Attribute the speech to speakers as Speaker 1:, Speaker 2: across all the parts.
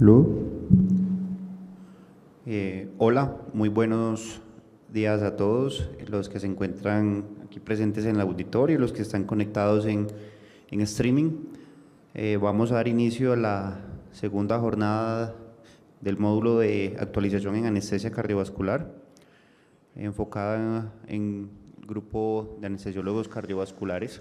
Speaker 1: Lu. Hola, muy buenos días a todos los que se encuentran aquí presentes en el auditorio y los que están conectados en streaming. Vamos a dar inicio a la segunda jornada del módulo de actualización en anestesia cardiovascular, enfocada en grupo de anestesiólogos cardiovasculares.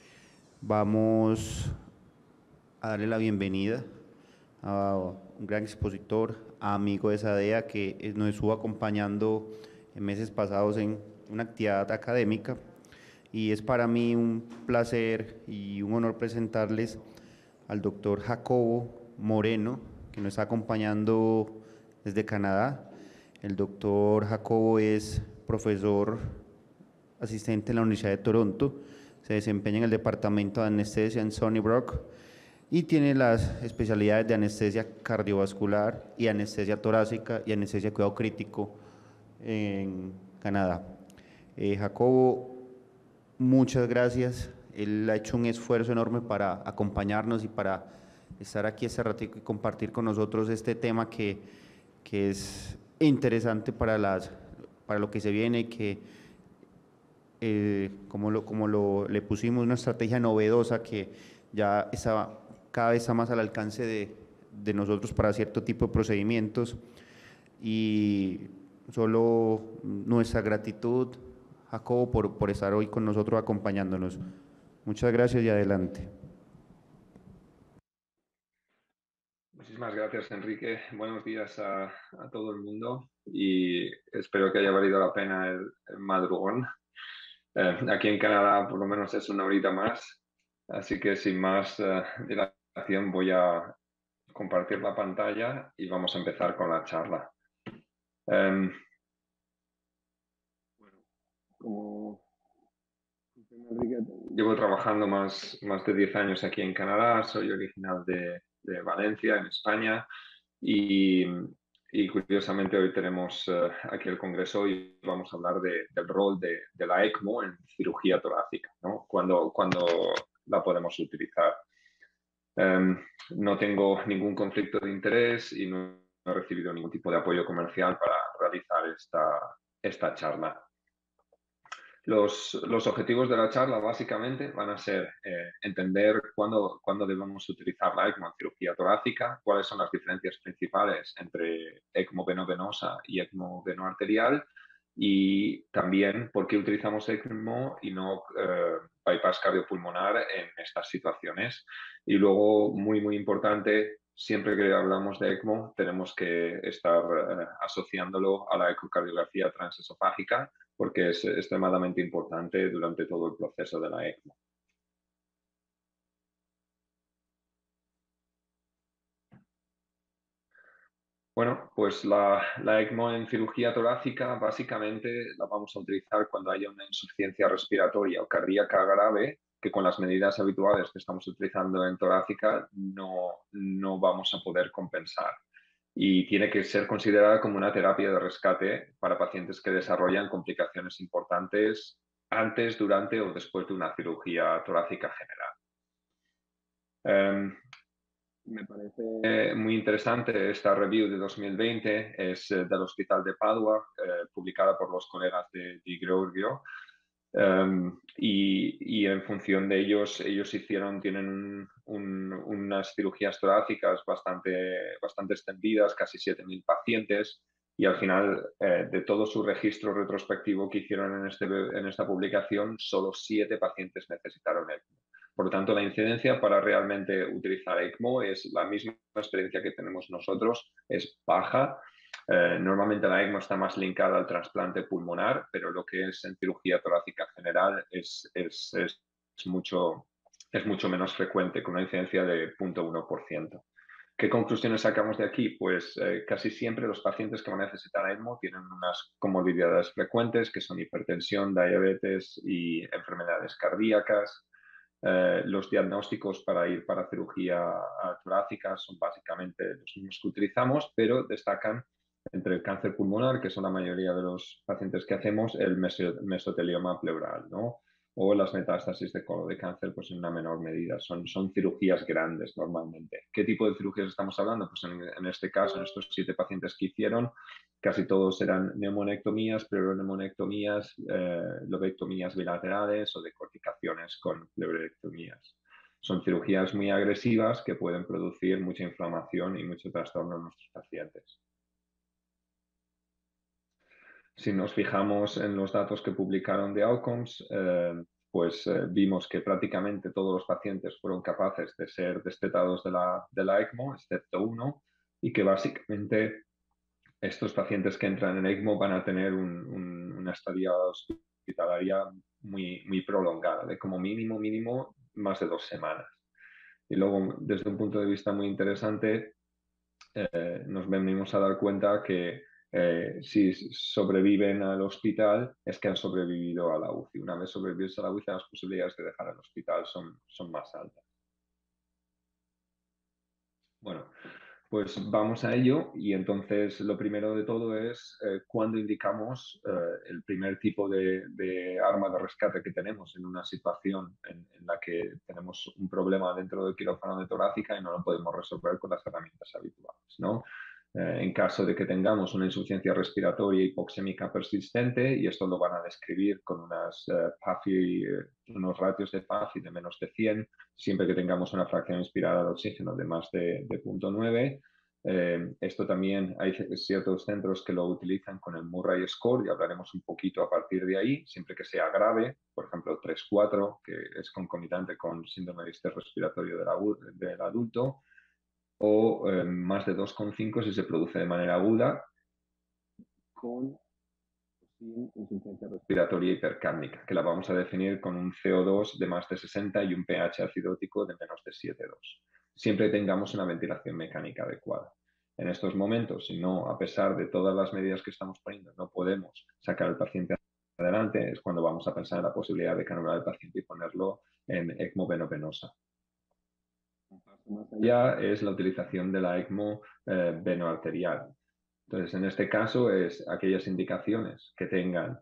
Speaker 1: Vamos a darle la bienvenida a un gran expositor, amigo de SADEA, que nos estuvo acompañando en meses pasados en una actividad académica. Y es para mí un placer y un honor presentarles al doctor Jacobo Moreno, que nos está acompañando desde Canadá. El doctor Jacobo es profesor asistente en la Universidad de Toronto, se desempeña en el departamento de anestesia en Sunnybrook y tiene las especialidades de anestesia cardiovascular y anestesia torácica y anestesia de cuidado crítico en Canadá. Jacobo, muchas gracias. Él ha hecho un esfuerzo enorme para acompañarnos y para estar aquí este ratito y compartir con nosotros este tema que es interesante para lo que se viene y que le pusimos una estrategia novedosa que ya está, cada vez está más al alcance de nosotros para cierto tipo de procedimientos. Y solo nuestra gratitud, Jacobo, por estar hoy con nosotros acompañándonos. Muchas gracias y adelante.
Speaker 2: Muchísimas gracias, Enrique. Buenos días a todo el mundo y espero que haya valido la pena el madrugón. Aquí en Canadá por lo menos es una horita más, así que sin más dilación voy a compartir la pantalla y vamos a empezar con la charla. Bueno, como Enrique, llevo trabajando más de 10 años aquí en Canadá, soy original de Valencia, en España. Y, y curiosamente hoy tenemos aquí el Congreso y vamos a hablar del rol de la ECMO en cirugía torácica, ¿no? Cuando la podemos utilizar. No tengo ningún conflicto de interés y no he recibido ningún tipo de apoyo comercial para realizar esta charla. Los objetivos de la charla básicamente van a ser entender cuándo debemos utilizar la ECMO en cirugía torácica, cuáles son las diferencias principales entre ECMO venovenosa y ECMO venoarterial y también por qué utilizamos ECMO y no bypass cardiopulmonar en estas situaciones. Y luego, muy importante, siempre que hablamos de ECMO tenemos que estar asociándolo a la ecocardiografía transesofágica porque es extremadamente importante durante todo el proceso de la ECMO. Bueno, pues la ECMO en cirugía torácica básicamente la vamos a utilizar cuando haya una insuficiencia respiratoria o cardíaca grave que con las medidas habituales que estamos utilizando en torácica no vamos a poder compensar. Y tiene que ser considerada como una terapia de rescate para pacientes que desarrollan complicaciones importantes antes, durante o después de una cirugía torácica general. Me parece muy interesante esta review de 2020, es del Hospital de Padua, publicada por los colegas de Di Gregorio. Y en función de ellos tienen unas cirugías torácicas bastante extendidas, casi 7.000 pacientes, y al final de todo su registro retrospectivo que hicieron en esta publicación, solo 7 pacientes necesitaron ECMO. Por lo tanto, la incidencia para realmente utilizar ECMO es la misma experiencia que tenemos nosotros, es baja. Normalmente la ECMO está más linkada al trasplante pulmonar, pero lo que es en cirugía torácica general es mucho menos frecuente, con una incidencia de 0,1%. ¿Qué conclusiones sacamos de aquí? Pues casi siempre los pacientes que van a necesitar ECMO tienen unas comorbilidades frecuentes, que son hipertensión, diabetes y enfermedades cardíacas. Los diagnósticos para ir para cirugía torácica son básicamente los mismos que utilizamos, pero destacan entre el cáncer pulmonar, que son la mayoría de los pacientes que hacemos, el mesotelioma pleural, ¿no? o las metástasis de colon de cáncer pues en una menor medida. Son cirugías grandes normalmente. ¿Qué tipo de cirugías estamos hablando? Pues en este caso, en estos 7 pacientes que hicieron, casi todos eran neumonectomías, pero neumonectomías, lobectomías bilaterales o decorticaciones con pleurectomías. Son cirugías muy agresivas que pueden producir mucha inflamación y mucho trastorno en nuestros pacientes. Si nos fijamos en los datos que publicaron de Outcomes, pues vimos que prácticamente todos los pacientes fueron capaces de ser destetados de la ECMO, excepto uno, y que básicamente estos pacientes que entran en ECMO van a tener una estadía hospitalaria muy prolongada, de como mínimo más de 2 semanas. Y luego, desde un punto de vista muy interesante, nos venimos a dar cuenta que si sobreviven al hospital es que han sobrevivido a la UCI. Una vez sobrevives a la UCI, las posibilidades de dejar el hospital son más altas. Bueno, pues vamos a ello y entonces lo primero de todo es cuando indicamos el primer tipo de arma de rescate que tenemos en una situación en la que tenemos un problema dentro del quirófano de torácica y no lo podemos resolver con las herramientas habituales, ¿no? En caso de que tengamos una insuficiencia respiratoria hipoxémica persistente, y esto lo van a describir con unos ratios de PAFI de menos de 100, siempre que tengamos una fracción inspirada de oxígeno de más de 0,9. Esto también hay ciertos centros que lo utilizan con el Murray Score y hablaremos un poquito a partir de ahí, siempre que sea grave, por ejemplo 3-4, que es concomitante con síndrome de estrés respiratorio del adulto, o más de 2,5 si se produce de manera aguda con sin insuficiencia respiratoria hipercárnica, que la vamos a definir con un CO2 de más de 60 y un pH acidótico de menos de 7,2. Siempre tengamos una ventilación mecánica adecuada. En estos momentos, si no, a pesar de todas las medidas que estamos poniendo, no podemos sacar al paciente adelante, es cuando vamos a pensar en la posibilidad de canular al paciente y ponerlo en ECMO veno-venosa. Un paso más allá es la utilización de la ECMO venoarterial. Entonces, en este caso es aquellas indicaciones que tengas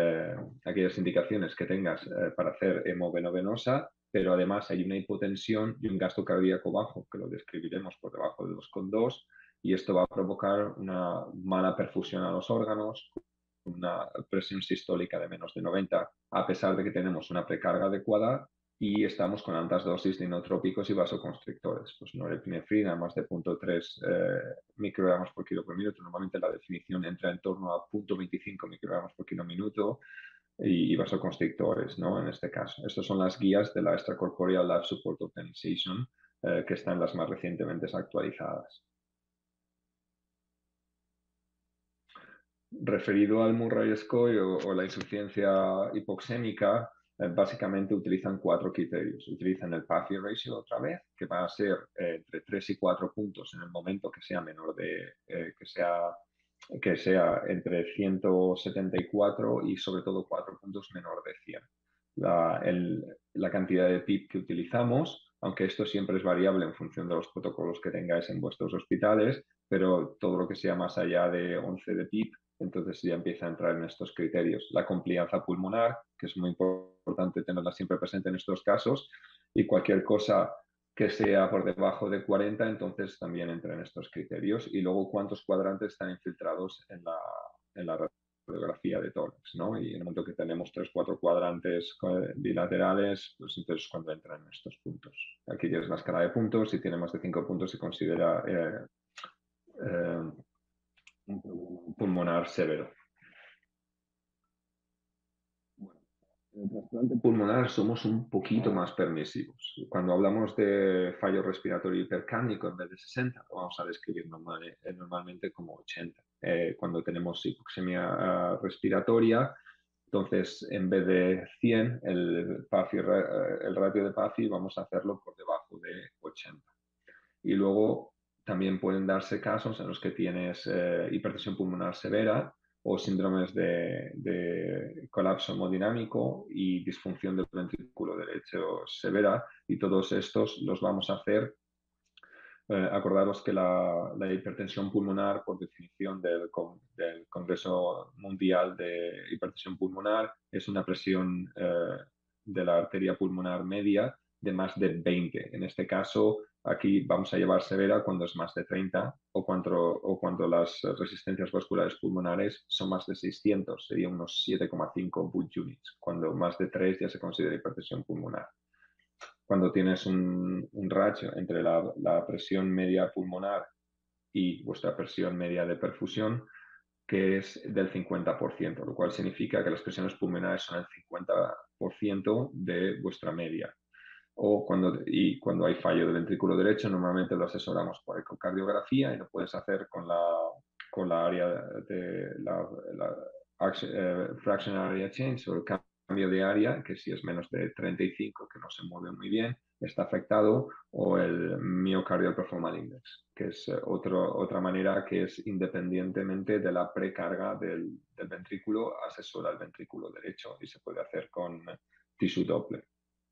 Speaker 2: para hacer hemoveno-venosa, pero además hay una hipotensión y un gasto cardíaco bajo, que lo describiremos por debajo de 2,2, y esto va a provocar una mala perfusión a los órganos, una presión sistólica de menos de 90, a pesar de que tenemos una precarga adecuada y estamos con altas dosis de inotrópicos y vasoconstrictores. Pues norepinefrina más de 0,3 microgramos por kilo por minuto. Normalmente la definición entra en torno a 0,25 microgramos por kilo minuto y vasoconstrictores, ¿no? En este caso. Estas son las guías de la Extracorporeal Life Support Organization que están las más recientemente actualizadas. Referido al Murray Score o la insuficiencia hipoxémica, básicamente utilizan 4 criterios. Utilizan el PAFI ratio otra vez, que va a ser entre 3 y 4 puntos en el momento que sea menor de, que sea entre 174 y sobre todo 4 puntos menor de 100. La cantidad de PIP que utilizamos, aunque esto siempre es variable en función de los protocolos que tengáis en vuestros hospitales, pero todo lo que sea más allá de 11 de PIP, entonces ya empieza a entrar en estos criterios. La complianza pulmonar, que es muy importante tenerla siempre presente en estos casos, y cualquier cosa que sea por debajo de 40, entonces también entra en estos criterios. Y luego cuántos cuadrantes están infiltrados en la radiografía de tórax, ¿no? Y en el momento que tenemos 3-4 cuadrantes bilaterales, pues entonces cuando entran en estos puntos. Aquí tienes la escala de puntos, si tiene más de 5 puntos se considera un problema pulmonar severo. Bueno, en el trasplante pulmonar somos un poquito más permisivos. Cuando hablamos de fallo respiratorio hipercárnico, en vez de 60, lo vamos a describir normalmente como 80. Cuando tenemos hipoxemia respiratoria, entonces en vez de 100, el ratio de PAFI vamos a hacerlo por debajo de 80. Y luego también pueden darse casos en los que tienes hipertensión pulmonar severa o síndromes de colapso hemodinámico y disfunción del ventrículo derecho severa, y todos estos los vamos a hacer. Acordaros que la hipertensión pulmonar, por definición del Congreso Mundial de Hipertensión Pulmonar, es una presión de la arteria pulmonar media de más de 20. En este caso, aquí vamos a llevar severa cuando es más de 30 o cuando las resistencias vasculares pulmonares son más de 600, sería unos 7,5 Wood units. Cuando más de 3 ya se considera hipertensión pulmonar. Cuando tienes un ratio entre la presión media pulmonar y vuestra presión media de perfusión, que es del 50%, lo cual significa que las presiones pulmonares son el 50% de vuestra media. Cuando hay fallo del ventrículo derecho, normalmente lo asesoramos por ecocardiografía y lo puedes hacer con la área de fraction area change o el cambio de área, que si es menos de 35, que no se mueve muy bien, está afectado, o el myocardial performance index, que es otra manera que es independientemente de la precarga del ventrículo, asesora el ventrículo derecho y se puede hacer con tissue Doppler.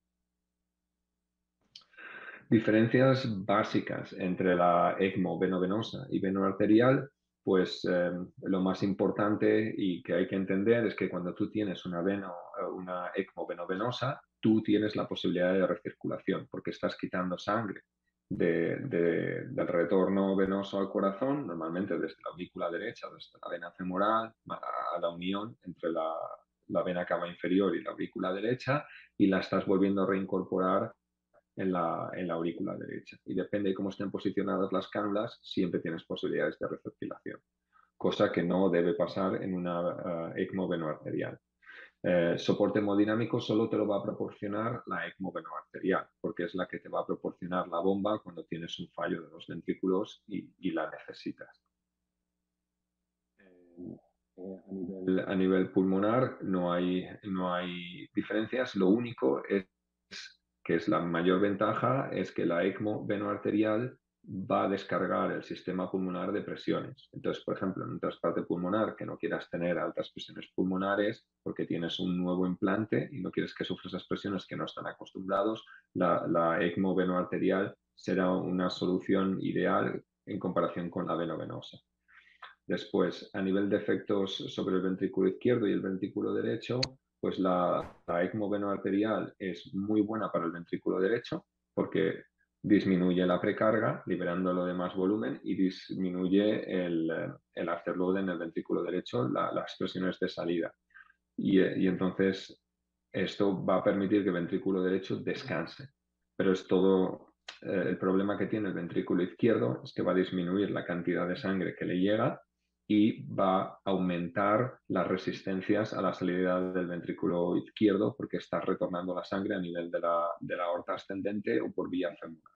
Speaker 2: Diferencias básicas entre la ECMO venovenosa y venoarterial, pues lo más importante y que hay que entender es que cuando tú tienes una ECMO venovenosa, tú tienes la posibilidad de recirculación porque estás quitando sangre del retorno venoso al corazón, normalmente desde la aurícula derecha, desde la vena femoral, a la unión entre la vena cava inferior y la aurícula derecha, y la estás volviendo a reincorporar en la aurícula derecha. Y depende de cómo estén posicionadas las cánulas, siempre tienes posibilidades de recirculación, cosa que no debe pasar en una ECMO venoarterial. Soporte hemodinámico solo te lo va a proporcionar la ECMO venoarterial, porque es la que te va a proporcionar la bomba cuando tienes un fallo de los ventrículos y la necesitas. A nivel pulmonar no hay diferencias, lo único es que es la mayor ventaja, es que la ECMO venoarterial va a descargar el sistema pulmonar de presiones. Entonces, por ejemplo, en un trasplante pulmonar que no quieras tener altas presiones pulmonares porque tienes un nuevo implante y no quieres que sufra esas presiones que no están acostumbrados, la ECMO venoarterial será una solución ideal en comparación con la venovenosa. Después, a nivel de efectos sobre el ventrículo izquierdo y el ventrículo derecho, pues la ECMO venoarterial es muy buena para el ventrículo derecho porque disminuye la precarga, liberándolo de más volumen, y disminuye el afterload en el ventrículo derecho, las presiones de salida. Y entonces esto va a permitir que el ventrículo derecho descanse. Pero es todo, el problema que tiene el ventrículo izquierdo es que va a disminuir la cantidad de sangre que le llega y va a aumentar las resistencias a la salida del ventrículo izquierdo porque está retornando la sangre a nivel de la aorta ascendente o por vía femoral.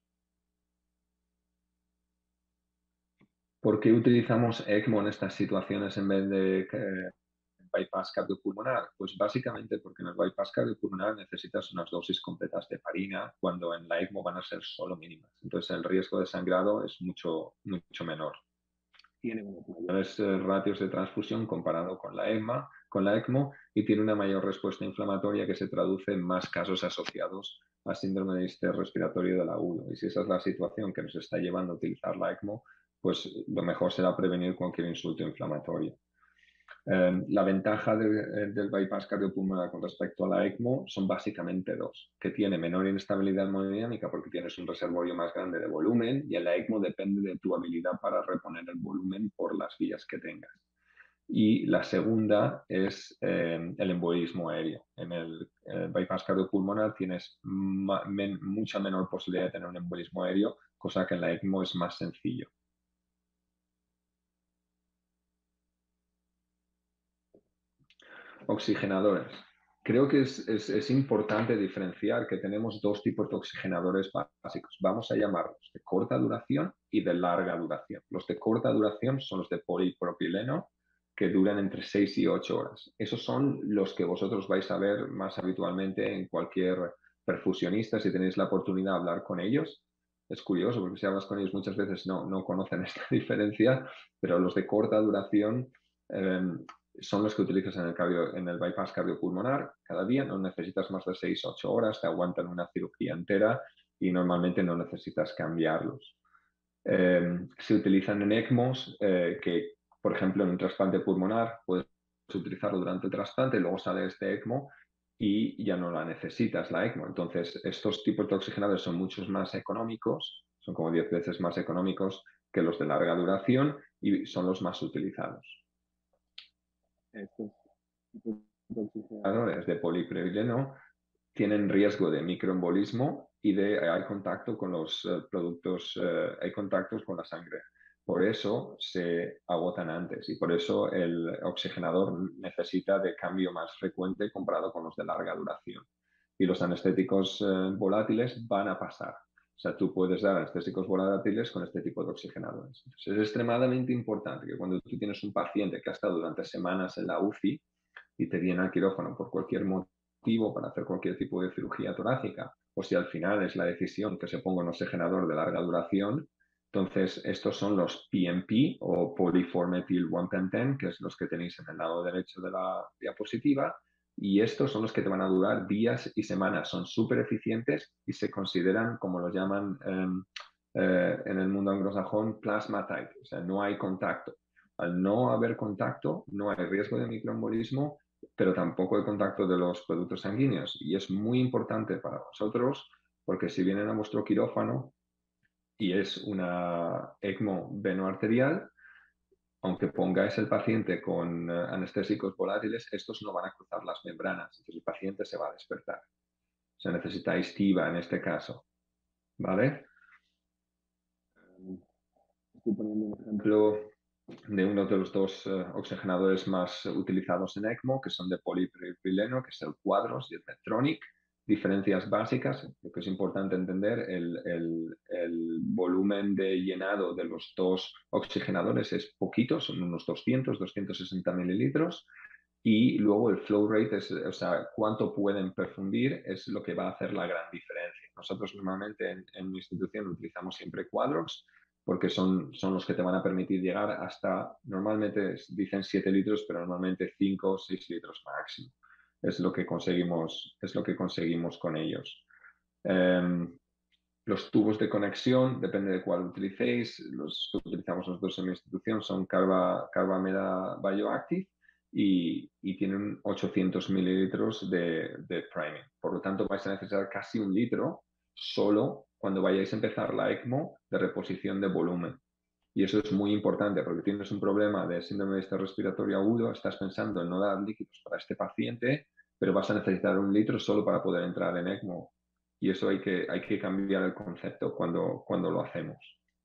Speaker 2: ¿Por qué utilizamos ECMO en estas situaciones en vez de bypass cardiopulmonar? Pues básicamente porque en el bypass cardiopulmonar necesitas unas dosis completas de heparina, cuando en la ECMO van a ser solo mínimas. Entonces el riesgo de sangrado es mucho menor. Tiene unos mayores ratios de transfusión comparado con la ECMO, y tiene una mayor respuesta inflamatoria que se traduce en más casos asociados a síndrome de distrés respiratorio del agudo. Y si esa es la situación que nos está llevando a utilizar la ECMO, pues lo mejor será prevenir cualquier insulto inflamatorio. La ventaja del bypass cardiopulmonar con respecto a la ECMO son básicamente dos: que tiene menor inestabilidad hemodinámica porque tienes un reservorio más grande de volumen, y en la ECMO depende de tu habilidad para reponer el volumen por las vías que tengas. Y la segunda es el embolismo aéreo. En el bypass cardiopulmonar tienes mucha menor posibilidad de tener un embolismo aéreo, cosa que en la ECMO es más sencillo. Oxigenadores. Creo que es importante diferenciar que tenemos dos tipos de oxigenadores básicos. Vamos a llamarlos de corta duración y de larga duración. Los de corta duración son los de polipropileno, que duran entre 6 y 8 horas. Esos son los que vosotros vais a ver más habitualmente en cualquier perfusionista si tenéis la oportunidad de hablar con ellos. Es curioso porque si hablas con ellos muchas veces no conocen esta diferencia, pero los de corta duración son los que utilizas en el bypass cardiopulmonar cada día. No necesitas más de 6-8 horas, te aguantan una cirugía entera y normalmente no necesitas cambiarlos. Se utilizan en ECMOs que, por ejemplo, en un trasplante pulmonar puedes utilizarlo durante el trasplante, luego sale este ECMO y ya no la necesitas, la ECMO. Entonces, estos tipos de oxigenadores son muchos más económicos, son como 10 veces más económicos que los de larga duración y son los más utilizados. Estos tipos de oxigenadores de polipropileno tienen riesgo de microembolismo y hay contacto con los productos, hay contactos con la sangre. Por eso se agotan antes y por eso el oxigenador necesita de cambio más frecuente comparado con los de larga duración. Y los anestéticos volátiles van a pasar. O sea, tú puedes dar anestésicos volátiles con este tipo de oxigenadores. Entonces, es extremadamente importante que cuando tú tienes un paciente que ha estado durante semanas en la UCI y te viene al quirófano por cualquier motivo para hacer cualquier tipo de cirugía torácica, o si al final es la decisión que se ponga un oxigenador de larga duración, entonces estos son los PMP o Polyformetyl 1-Penten, que es los que tenéis en el lado derecho de la diapositiva, y estos son los que te van a durar días y semanas. Son súper eficientes y se consideran, como lo llaman en el mundo anglosajón, plasma tight, o sea, no hay contacto. Al no haber contacto, no hay riesgo de microembolismo, pero tampoco hay contacto de los productos sanguíneos. Y es muy importante para vosotros porque si vienen a vuestro quirófano y es una ECMO venoarterial, aunque pongáis el paciente con anestésicos volátiles, estos no van a cruzar las membranas, entonces el paciente se va a despertar. O sea, necesitáis TIVA en este caso, ¿vale? Estoy poniendo un ejemplo de uno de los dos oxigenadores más utilizados en ECMO, que son de polipropileno, que es el Quadros y el Medtronic. Diferencias básicas, lo que es importante entender, el volumen de llenado de los dos oxigenadores es poquito, son unos 200-260 mililitros, y luego el flow rate, o sea, cuánto pueden perfundir es lo que va a hacer la gran diferencia. Nosotros normalmente en mi institución utilizamos siempre Quadros, porque son los que te van a permitir llegar hasta, normalmente dicen 7 litros, pero normalmente 5 o 6 litros máximo. Es lo que conseguimos con ellos. Los tubos de conexión, depende de cuál utilicéis, los que utilizamos nosotros en mi institución son Carbameda Bioactive y tienen 800 mililitros de priming. Por lo tanto, vais a necesitar casi un litro solo cuando vayáis a empezar la ECMO de reposición de volumen. Y eso es muy importante porque tienes un problema de síndrome de estrés respiratorio agudo, estás pensando en no dar líquidos para este paciente, pero vas a necesitar un litro solo para poder entrar en ECMO. Y eso hay que cambiar el concepto cuando lo hacemos.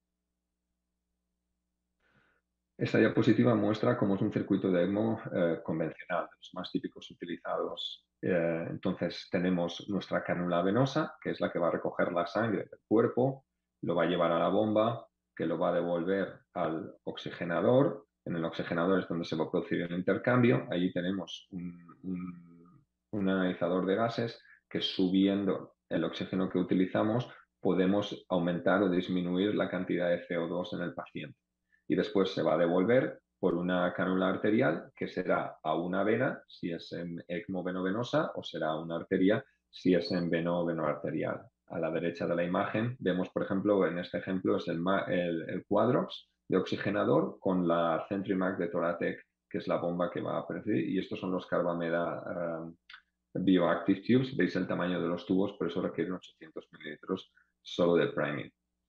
Speaker 2: Esta diapositiva muestra cómo es un circuito de ECMO convencional, de los más típicos utilizados. Entonces tenemos nuestra cánula venosa, que es la que va a recoger la sangre del cuerpo, lo va a llevar a la bomba, que lo va a devolver al oxigenador. En el oxigenador es donde se va a producir el intercambio. Allí tenemos un analizador de gases que subiendo el oxígeno que utilizamos podemos aumentar o disminuir la cantidad de CO2 en el paciente. Y después se va a devolver por una cánula arterial que será a una vena si es en ECMO venovenosa o será una arteria si es en veno-venoarterial. A la derecha de la imagen vemos, por ejemplo, en este ejemplo es el Quadrox de oxigenador con la Centrimac de Toratec, que es la bomba que va a aparecer, y estos son los Carbameda Bioactive Tubes. Veis el tamaño de los tubos, por eso requieren 800 mililitros solo de priming.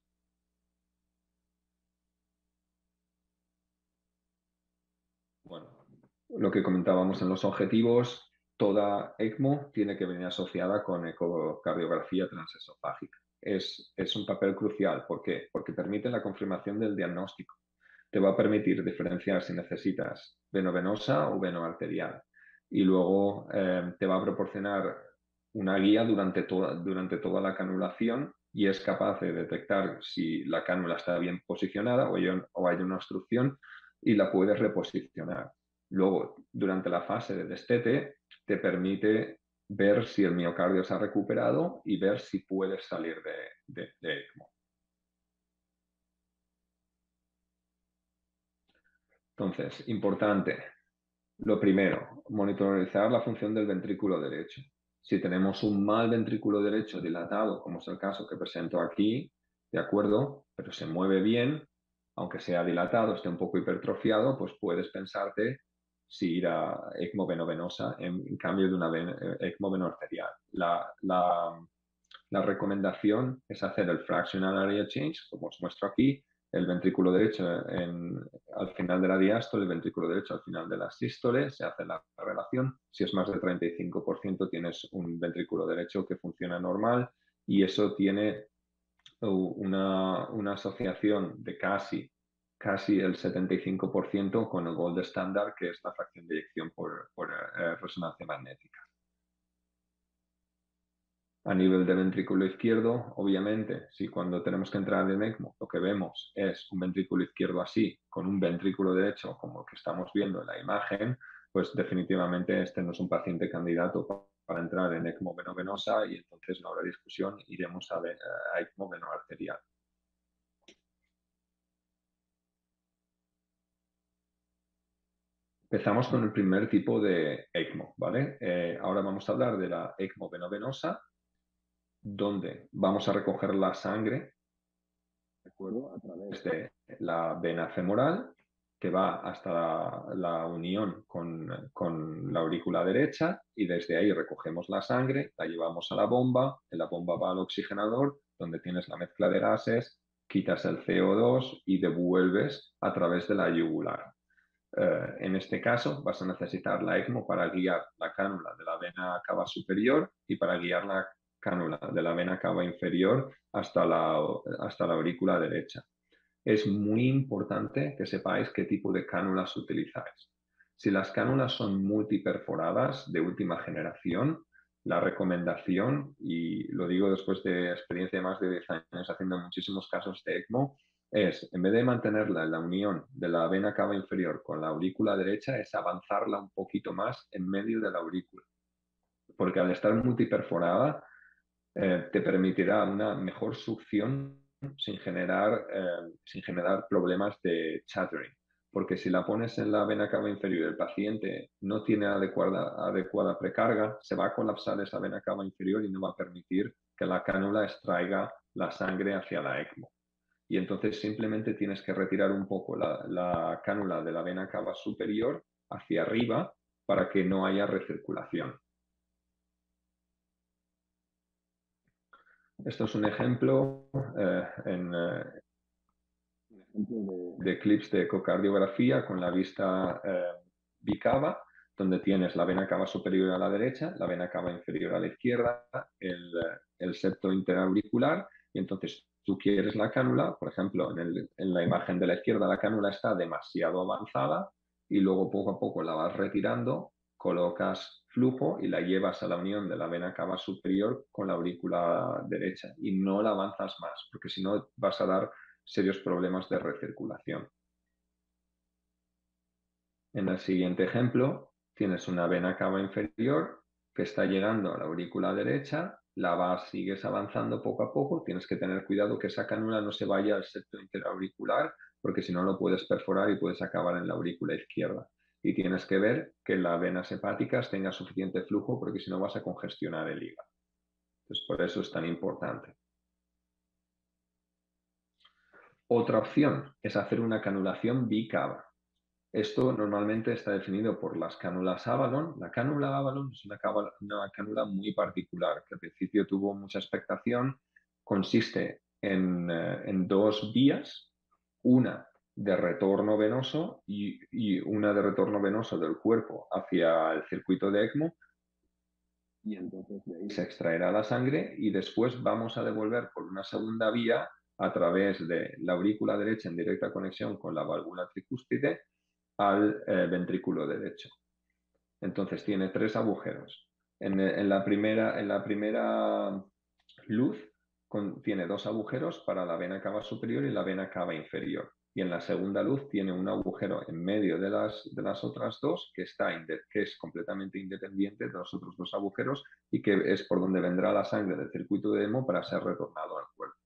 Speaker 2: Bueno, lo que comentábamos en los objetivos, toda ECMO tiene que venir asociada con ecocardiografía transesofágica. Es un papel crucial. ¿Por qué? Porque permite la confirmación del diagnóstico. Te va a permitir diferenciar si necesitas venovenosa o venoarterial. Y luego te va a proporcionar una guía durante toda la canulación y es capaz de detectar si la cánula está bien posicionada o hay una obstrucción y la puedes reposicionar. Luego, durante la fase de destete, te permite ver si el miocardio se ha recuperado y ver si puedes salir de ECMO. Entonces, importante, lo primero, monitorizar la función del ventrículo derecho. Si tenemos un mal ventrículo derecho dilatado, como es el caso que presento aquí, de acuerdo, pero se mueve bien, aunque sea dilatado, esté un poco hipertrofiado, pues puedes pensarte si ir a ECMO venovenosa en cambio de una ECMO venoarterial. La recomendación es hacer el fractional area change, como os muestro aquí, el ventrículo derecho al final de la diástole, el ventrículo derecho al final de la sístole, se hace la relación. Si es más del 35%, tienes un ventrículo derecho que funciona normal y eso tiene una asociación de casi el 75% con el gold standard, que es la fracción de eyección por resonancia magnética. A nivel de ventrículo izquierdo, obviamente, si cuando tenemos que entrar en ECMO lo que vemos es un ventrículo izquierdo así, con un ventrículo derecho como el que estamos viendo en la imagen, pues definitivamente este no es un paciente candidato para entrar en ECMO venovenosa y entonces no habrá discusión, iremos a ECMO venoarterial. Empezamos con el primer tipo de ECMO, ¿vale? Ahora vamos a hablar de la ECMO venovenosa, donde vamos a recoger la sangre, ¿de acuerdo?, a través de la vena femoral, que va hasta la unión con la aurícula derecha, y desde ahí recogemos la sangre, la llevamos a la bomba, en la bomba va al oxigenador, donde tienes la mezcla de gases, quitas el CO2 y devuelves a través de la yugular. En este caso vas a necesitar la ECMO para guiar la cánula de la vena cava superior y para guiar la cánula de la vena cava inferior hasta la aurícula derecha. Es muy importante que sepáis qué tipo de cánulas utilizáis. Si las cánulas son multiperforadas de última generación, la recomendación, y lo digo después de experiencia de más de 10 años haciendo muchísimos casos de ECMO, es, en vez de mantenerla en la unión de la vena cava inferior con la aurícula derecha, es avanzarla un poquito más en medio de la aurícula. Porque al estar multiperforada, te permitirá una mejor succión sin generar problemas de chattering. Porque si la pones en la vena cava inferior y el paciente no tiene adecuada precarga, se va a colapsar esa vena cava inferior y no va a permitir que la cánula extraiga la sangre hacia la ECMO. Y entonces simplemente tienes que retirar un poco la cánula de la vena cava superior hacia arriba para que no haya recirculación. Esto es un ejemplo de clips de ecocardiografía con la vista bicava, donde tienes la vena cava superior a la derecha, la vena cava inferior a la izquierda, el septo interauricular, y entonces tú quieres la cánula, por ejemplo, en la imagen de la izquierda la cánula está demasiado avanzada y luego poco a poco la vas retirando, colocas flujo y la llevas a la unión de la vena cava superior con la aurícula derecha y no la avanzas más, porque si no vas a dar serios problemas de recirculación. En el siguiente ejemplo tienes una vena cava inferior que está llegando a la aurícula derecha, sigues avanzando poco a poco, tienes que tener cuidado que esa cánula no se vaya al septo interauricular porque si no lo puedes perforar y puedes acabar en la aurícula izquierda. Y tienes que ver que las venas hepáticas tengan suficiente flujo porque si no vas a congestionar el hígado. Entonces, por eso es tan importante. Otra opción es hacer una canulación bicava. Esto normalmente está definido por las cánulas Avalon. La cánula Avalon es una cánula muy particular que al principio tuvo mucha expectación. Consiste en dos vías, una de retorno venoso y una de retorno venoso del cuerpo hacia el circuito de ECMO. Y entonces de ahí se extraerá la sangre y después vamos a devolver por una segunda vía a través de la aurícula derecha en directa conexión con la válvula tricúspide al ventrículo derecho. Entonces tiene tres agujeros. En la primera luz tiene dos agujeros para la vena cava superior y la vena cava inferior. Y en la segunda luz tiene un agujero en medio de las otras dos que es completamente independiente de los otros dos agujeros y que es por donde vendrá la sangre del circuito de ECMO para ser retornado al cuerpo.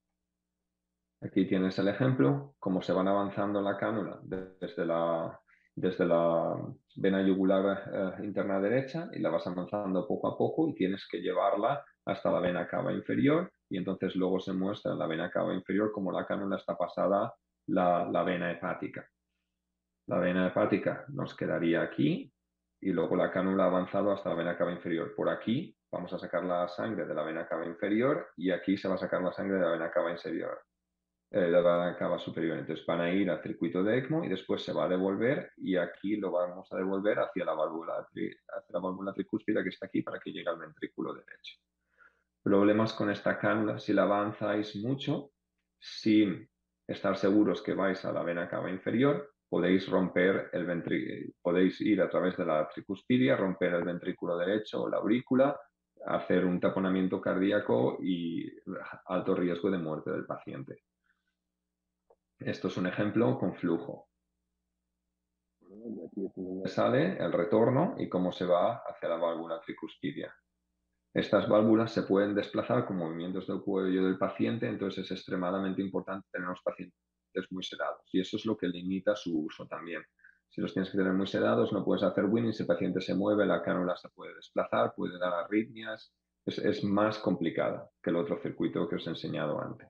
Speaker 2: Aquí tienes el ejemplo, cómo se van avanzando la cánula desde la desde la vena yugular interna derecha y la vas avanzando poco a poco y tienes que llevarla hasta la vena cava inferior y entonces luego se muestra en la vena cava inferior como la cánula está pasada la vena hepática. La vena hepática nos quedaría aquí y luego la cánula ha avanzado hasta la vena cava inferior. Por aquí vamos a sacar la sangre de la vena cava inferior y aquí se va a sacar la sangre de la vena cava inferior. De la vena cava superior. Entonces van a ir al circuito de ECMO y después se va a devolver y aquí lo vamos a devolver hacia la válvula tricúspide que está aquí para que llegue al ventrículo derecho. Problemas con esta cánula si la avanzáis mucho, sin estar seguros que vais a la vena cava inferior, podéis romper el ventrículo, podéis ir a través de la tricuspidia, romper el ventrículo derecho o la aurícula, hacer un taponamiento cardíaco y alto riesgo de muerte del paciente. Esto es un ejemplo con flujo. Aquí es donde sale el retorno y cómo se va hacia la válvula tricuspidia. Estas válvulas se pueden desplazar con movimientos del cuello del paciente, entonces es extremadamente importante tener los pacientes muy sedados y eso es lo que limita su uso también. Si los tienes que tener muy sedados, no puedes hacer winning, si el paciente se mueve, la cánula se puede desplazar, puede dar arritmias, es más complicada que el otro circuito que os he enseñado antes.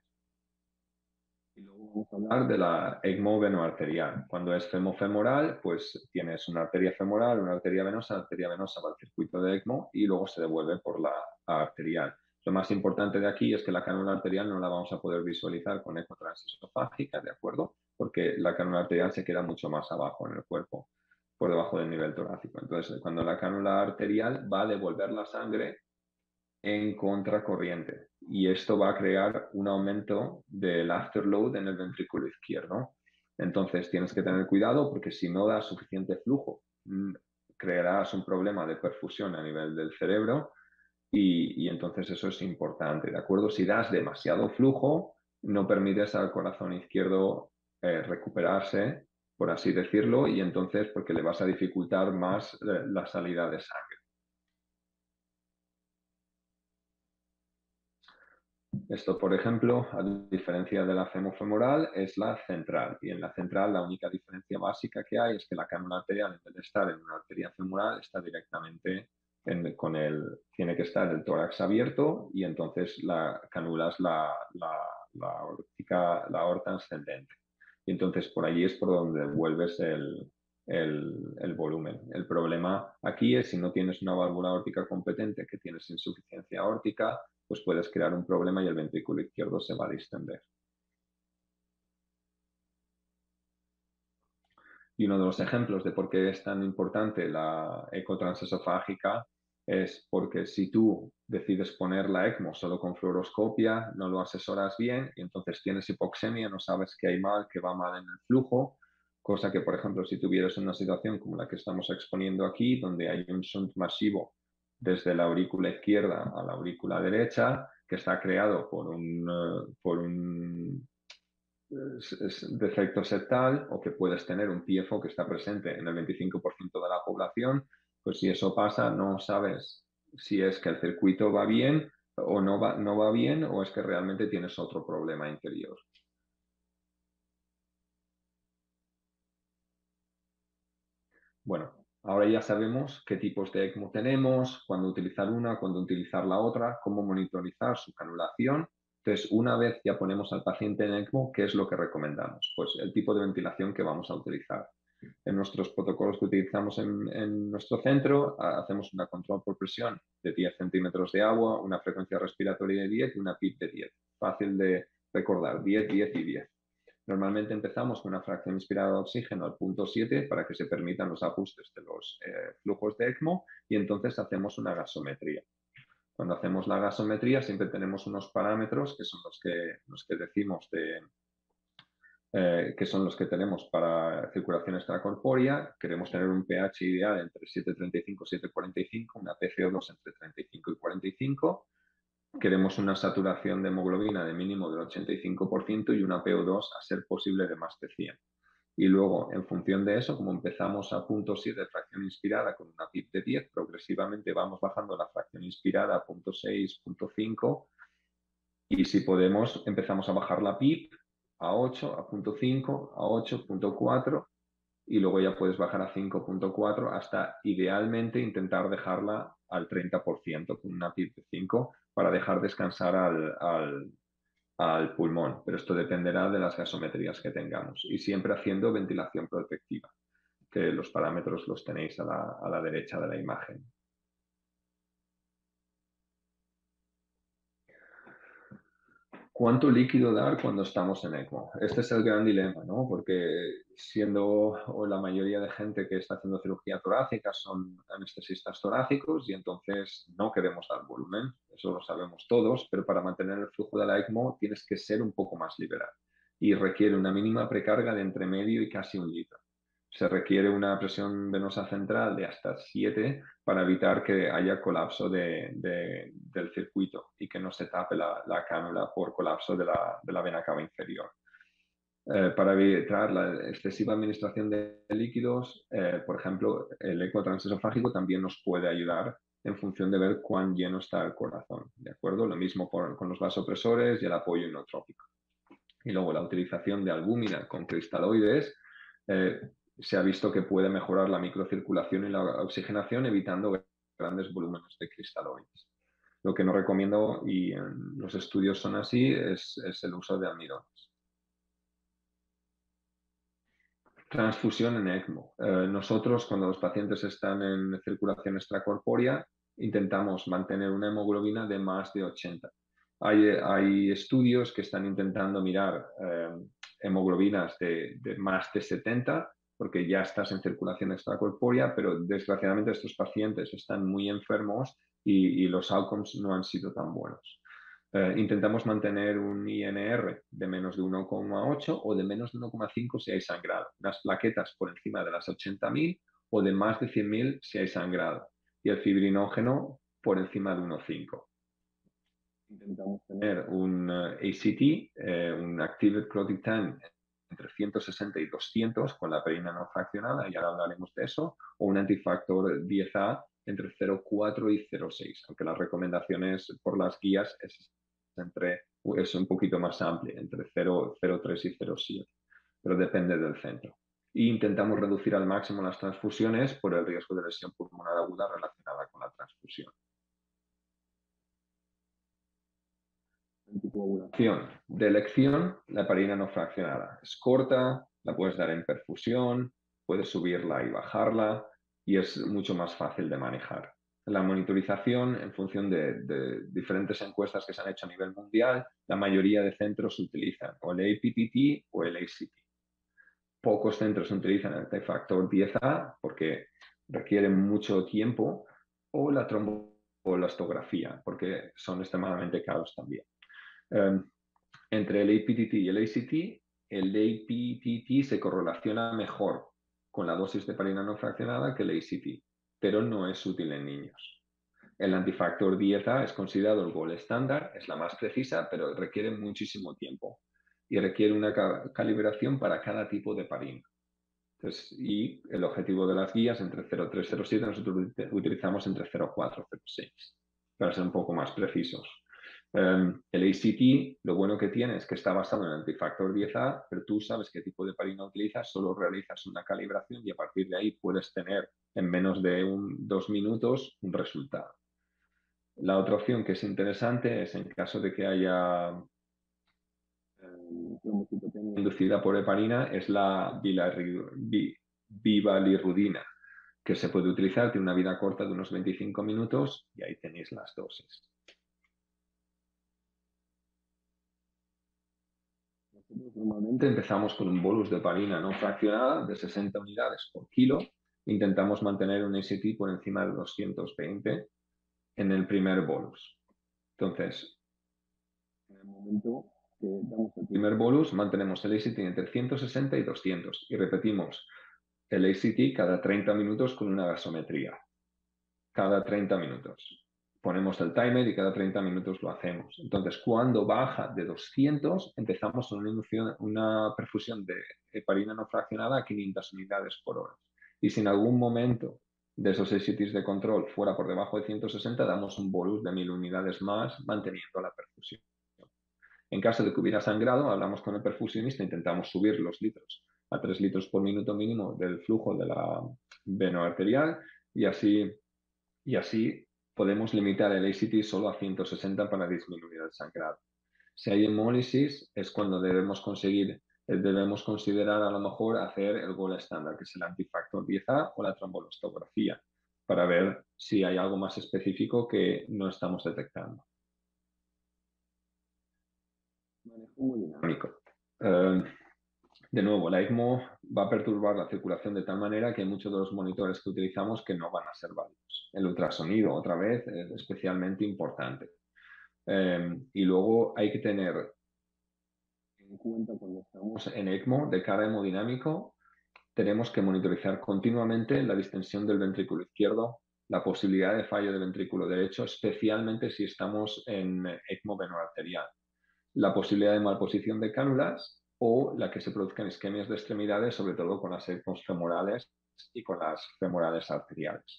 Speaker 2: Y luego vamos a hablar de la ECMO venoarterial. Cuando es femofemoral, pues tienes una arteria femoral, una arteria venosa va al circuito de ECMO y luego se devuelve por la arterial. Lo más importante de aquí es que la cánula arterial no la vamos a poder visualizar con ecotransesofágica, ¿de acuerdo? Porque la cánula arterial se queda mucho más abajo en el cuerpo, por debajo del nivel torácico. Entonces, cuando la cánula arterial va a devolver la sangre en contracorriente y esto va a crear un aumento del afterload en el ventrículo izquierdo. Entonces tienes que tener cuidado porque si no das suficiente flujo, crearás un problema de perfusión a nivel del cerebro y entonces eso es importante, ¿de acuerdo? Si das demasiado flujo, no permites al corazón izquierdo recuperarse, por así decirlo, y entonces porque le vas a dificultar más la salida de sangre. Esto, por ejemplo, a diferencia de la femofemoral, es la central. Y en la central la única diferencia básica que hay es que la cánula arterial, en vez de estar en una arteria femoral, está directamente tiene que estar el tórax abierto y entonces la cánula es la aorta ascendente. Y entonces por allí es por donde vuelves el volumen. El problema aquí es si no tienes una válvula aórtica competente, que tienes insuficiencia aórtica, pues puedes crear un problema y el ventrículo izquierdo se va a distender. Y uno de los ejemplos de por qué es tan importante la ecotransesofágica es porque si tú decides poner la ECMO solo con fluoroscopia, no lo asesoras bien y entonces tienes hipoxemia, no sabes qué hay mal, qué va mal en el flujo, cosa que, por ejemplo, si tuvieras una situación como la que estamos exponiendo aquí, donde hay un shunt masivo desde la aurícula izquierda a la aurícula derecha, que está creado por un defecto septal o que puedes tener un PFO que está presente en el 25% de la población, pues si eso pasa no sabes si es que el circuito va bien o no va bien o es que realmente tienes otro problema interior. Bueno, ahora ya sabemos qué tipos de ECMO tenemos, cuándo utilizar una, cuándo utilizar la otra, cómo monitorizar su canulación. Entonces, una vez ya ponemos al paciente en ECMO, ¿qué es lo que recomendamos? Pues el tipo de ventilación que vamos a utilizar. En nuestros protocolos que utilizamos en nuestro centro, hacemos una control por presión de 10 centímetros de agua, una frecuencia respiratoria de 10 y una PIP de 10. Fácil de recordar, 10, 10 y 10. Normalmente empezamos con una fracción inspirada de oxígeno al punto 7 para que se permitan los ajustes de los flujos de ECMO y entonces hacemos una gasometría. Cuando hacemos la gasometría siempre tenemos unos parámetros que son los que decimos que son los que tenemos para circulación extracorpórea. Queremos tener un pH ideal entre 7,35 y 7,45, una PCO2 entre 35 y 45. Queremos una saturación de hemoglobina de mínimo del 85% y una PO2 a ser posible de más de 100. Y luego, en función de eso, como empezamos a punto 7 de fracción inspirada con una PIP de 10, progresivamente vamos bajando la fracción inspirada a punto 6, punto 5 y si podemos empezamos a bajar la PIP a 8, a punto 5, a 8, punto 4 y luego ya puedes bajar a 5,4 hasta idealmente intentar dejarla al 30% con una PIB de 5 para dejar descansar al pulmón, pero esto dependerá de las gasometrías que tengamos y siempre haciendo ventilación protectiva, que los parámetros los tenéis a la derecha de la imagen. ¿Cuánto líquido dar cuando estamos en ECMO? Este es el gran dilema, ¿no? Porque siendo o la mayoría de gente que está haciendo cirugía torácica son anestesistas torácicos y entonces no queremos dar volumen, eso lo sabemos todos, pero para mantener el flujo de la ECMO tienes que ser un poco más liberal y requiere una mínima precarga de entre medio y casi 1 litro. Se requiere una presión venosa central de hasta 7 para evitar que haya colapso del circuito y que no se tape la cánula por colapso de la vena cava inferior. Para evitar la excesiva administración de líquidos, por ejemplo, el eco transesofágico también nos puede ayudar en función de ver cuán lleno está el corazón, ¿de acuerdo? Lo mismo con los vasopresores y el apoyo inotrópico. Y luego la utilización de albúmina con cristaloides se ha visto que puede mejorar la microcirculación y la oxigenación evitando grandes volúmenes de cristaloides. Lo que no recomiendo, y los estudios son así, es el uso de almidones. Transfusión en ECMO. Nosotros, cuando los pacientes están en circulación extracorpórea, intentamos mantener una hemoglobina de más de 80. Hay estudios que están intentando mirar hemoglobinas de más de 70, porque ya estás en circulación extracorpórea, pero desgraciadamente estos pacientes están muy enfermos y los outcomes no han sido tan buenos. Intentamos mantener un INR de menos de 1,8 o de menos de 1,5 si hay sangrado. Unas plaquetas por encima de las 80.000 o de más de 100.000 si hay sangrado. Y el fibrinógeno por encima de 1,5. Intentamos tener un ACT, un Active Clotting Time entre 160 y 200 con la heparina no fraccionada, y ahora hablaremos de eso, o un antifactor 10A entre 0,4 y 0,6, aunque las recomendaciones por las guías es un poquito más amplia, entre 0,3 y 0,7, pero depende del centro. Y intentamos reducir al máximo las transfusiones por el riesgo de lesión pulmonar aguda relacionada con la transfusión. Anticoagulación. De elección, la heparina no fraccionada. Es corta, la puedes dar en perfusión, puedes subirla y bajarla y es mucho más fácil de manejar. La monitorización, en función de diferentes encuestas que se han hecho a nivel mundial, la mayoría de centros utilizan o el APTT o el ACT. Pocos centros utilizan el T-factor 10A porque requieren mucho tiempo, o la tromboelastografía porque son extremadamente caros también. Entre el APTT y el APTT se correlaciona mejor con la dosis de heparina no fraccionada que el ACT, pero no es útil en niños. El antifactor 10A es considerado el gold estándar, es la más precisa, pero requiere muchísimo tiempo y requiere una calibración para cada tipo de heparina. Entonces, y el objetivo de las guías entre 0,3 y 0,7 nosotros utilizamos entre 0,4 y 0,6 para ser un poco más precisos. El ACT, lo bueno que tiene es que está basado en el antifactor 10A, pero tú sabes qué tipo de heparina utilizas, solo realizas una calibración y a partir de ahí puedes tener en menos de 2 minutos un resultado. La otra opción que es interesante es en caso de que haya trombocitopenia inducida por heparina, es la bivalirudina, que se puede utilizar, tiene una vida corta de unos 25 minutos y ahí tenéis las dosis. Nosotros normalmente empezamos con un bolus de heparina no fraccionada de 60 unidades por kilo. Intentamos mantener un ACT por encima de 220 en el primer bolus. Entonces, en el momento que damos el primer bolus, mantenemos el ACT entre 160 y 200 y repetimos el ACT cada 30 minutos con una gasometría. Cada 30 minutos. Ponemos el timer y cada 30 minutos lo hacemos. Entonces, cuando baja de 200, empezamos una perfusión de heparina no fraccionada a 500 unidades por hora. Y si en algún momento de esos ACTs de control fuera por debajo de 160, damos un bolus de 1000 unidades más, manteniendo la perfusión. En caso de que hubiera sangrado, hablamos con el perfusionista, intentamos subir los litros a 3 litros por minuto mínimo del flujo de la venoarterial y así podemos limitar el ACT solo a 160 para disminuir el sangrado. Si hay hemólisis es cuando debemos considerar a lo mejor hacer el gold estándar, que es el antifactor 10A o la trombolostografía, para ver si hay algo más específico que no estamos detectando. Manejo hemodinámico. De nuevo, la ECMO va a perturbar la circulación de tal manera que hay muchos de los monitores que utilizamos que no van a ser válidos. El ultrasonido, otra vez, es especialmente importante. Y luego hay que tener en cuenta cuando estamos en ECMO de cara hemodinámico, tenemos que monitorizar continuamente la distensión del ventrículo izquierdo, la posibilidad de fallo del ventrículo derecho, especialmente si estamos en ECMO venoarterial, la posibilidad de malposición de cánulas o la que se produzcan isquemias de extremidades, sobre todo con las ECMOs femorales y con las femorales arteriales.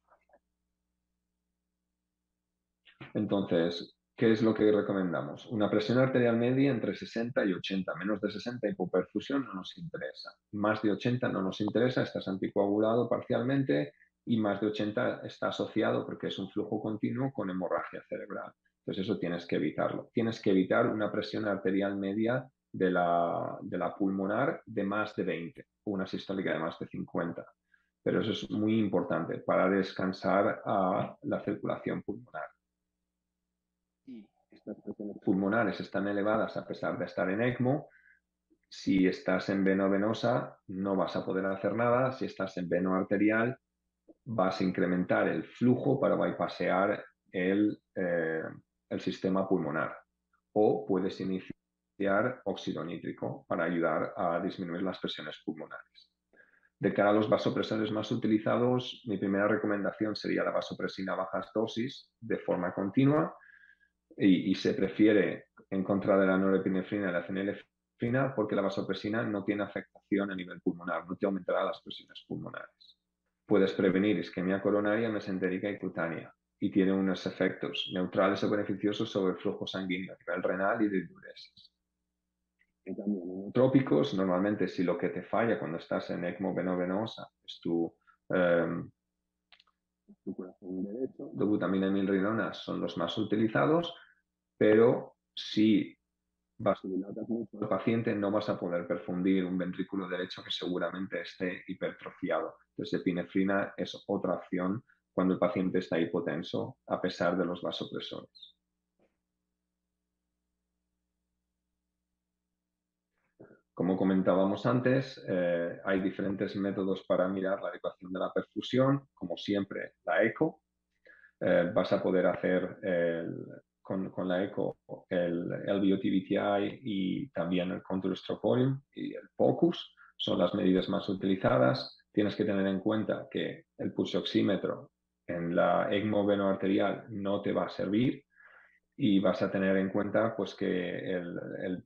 Speaker 2: Entonces, ¿qué es lo que recomendamos? Una presión arterial media entre 60 y 80. Menos de 60 hipoperfusión no nos interesa. Más de 80 no nos interesa, estás anticoagulado parcialmente y más de 80 está asociado porque es un flujo continuo con hemorragia cerebral. Entonces eso tienes que evitarlo. Tienes que evitar una presión arterial media de la pulmonar de más de 20 o una sistólica de más de 50. Pero eso es muy importante para descansar a la circulación pulmonar. Y estas presiones pulmonares están elevadas a pesar de estar en ECMO. Si estás en veno-venosa no vas a poder hacer nada. Si estás en veno-arterial vas a incrementar el flujo para bypassear el sistema pulmonar. O puedes iniciar óxido nítrico para ayudar a disminuir las presiones pulmonares. De cara a los vasopresores más utilizados, mi primera recomendación sería la vasopresina a bajas dosis de forma continua. Y se prefiere en contra de la norepinefrina y la fenilefrina porque la vasopresina no tiene afectación a nivel pulmonar, no te aumentará las presiones pulmonares. Puedes prevenir isquemia coronaria, mesentérica y cutánea y tiene unos efectos neutrales o beneficiosos sobre el flujo sanguíneo a nivel renal y de diuresis. En cambio, inmunotrópicos, normalmente si lo que te falla cuando estás en ECMO veno-venosa es tu corazón derecho, dobutamina y milrinona son los más utilizados, pero si vasodilatas mucho al paciente no vas a poder perfundir un ventrículo derecho que seguramente esté hipertrofiado. Entonces, epinefrina es otra opción cuando el paciente está hipotenso a pesar de los vasopresores. Como comentábamos antes, hay diferentes métodos para mirar la adecuación de la perfusión, como siempre la eco. Vas a poder hacer con la eco el LVOT-VTI y también el contour stroke volume y el POCUS, son las medidas más utilizadas. Tienes que tener en cuenta que el pulsioxímetro en la ECMO venoarterial no te va a servir y vas a tener en cuenta pues, que el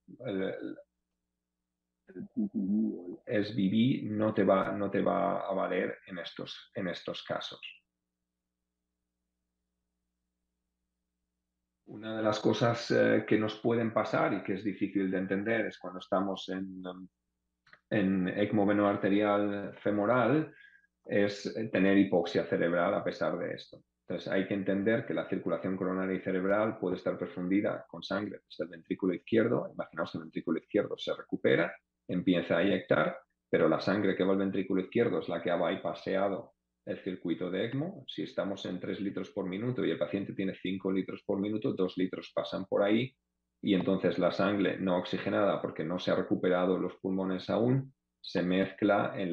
Speaker 2: SBB no te va a valer en estos casos. Una de las cosas que nos pueden pasar y que es difícil de entender es cuando estamos en ECMO venoarterial femoral es tener hipoxia cerebral a pesar de esto. Entonces hay que entender que la circulación coronaria y cerebral puede estar profundida con sangre desde el ventrículo izquierdo. Imaginaos que el ventrículo izquierdo se recupera, empieza a eyectar, pero la sangre que va al ventrículo izquierdo es la que ha bypasseado el circuito de ECMO. Si estamos en 3 litros por minuto y el paciente tiene 5 litros por minuto, 2 litros pasan por ahí y entonces la sangre no oxigenada porque no se ha recuperado los pulmones aún, se mezcla en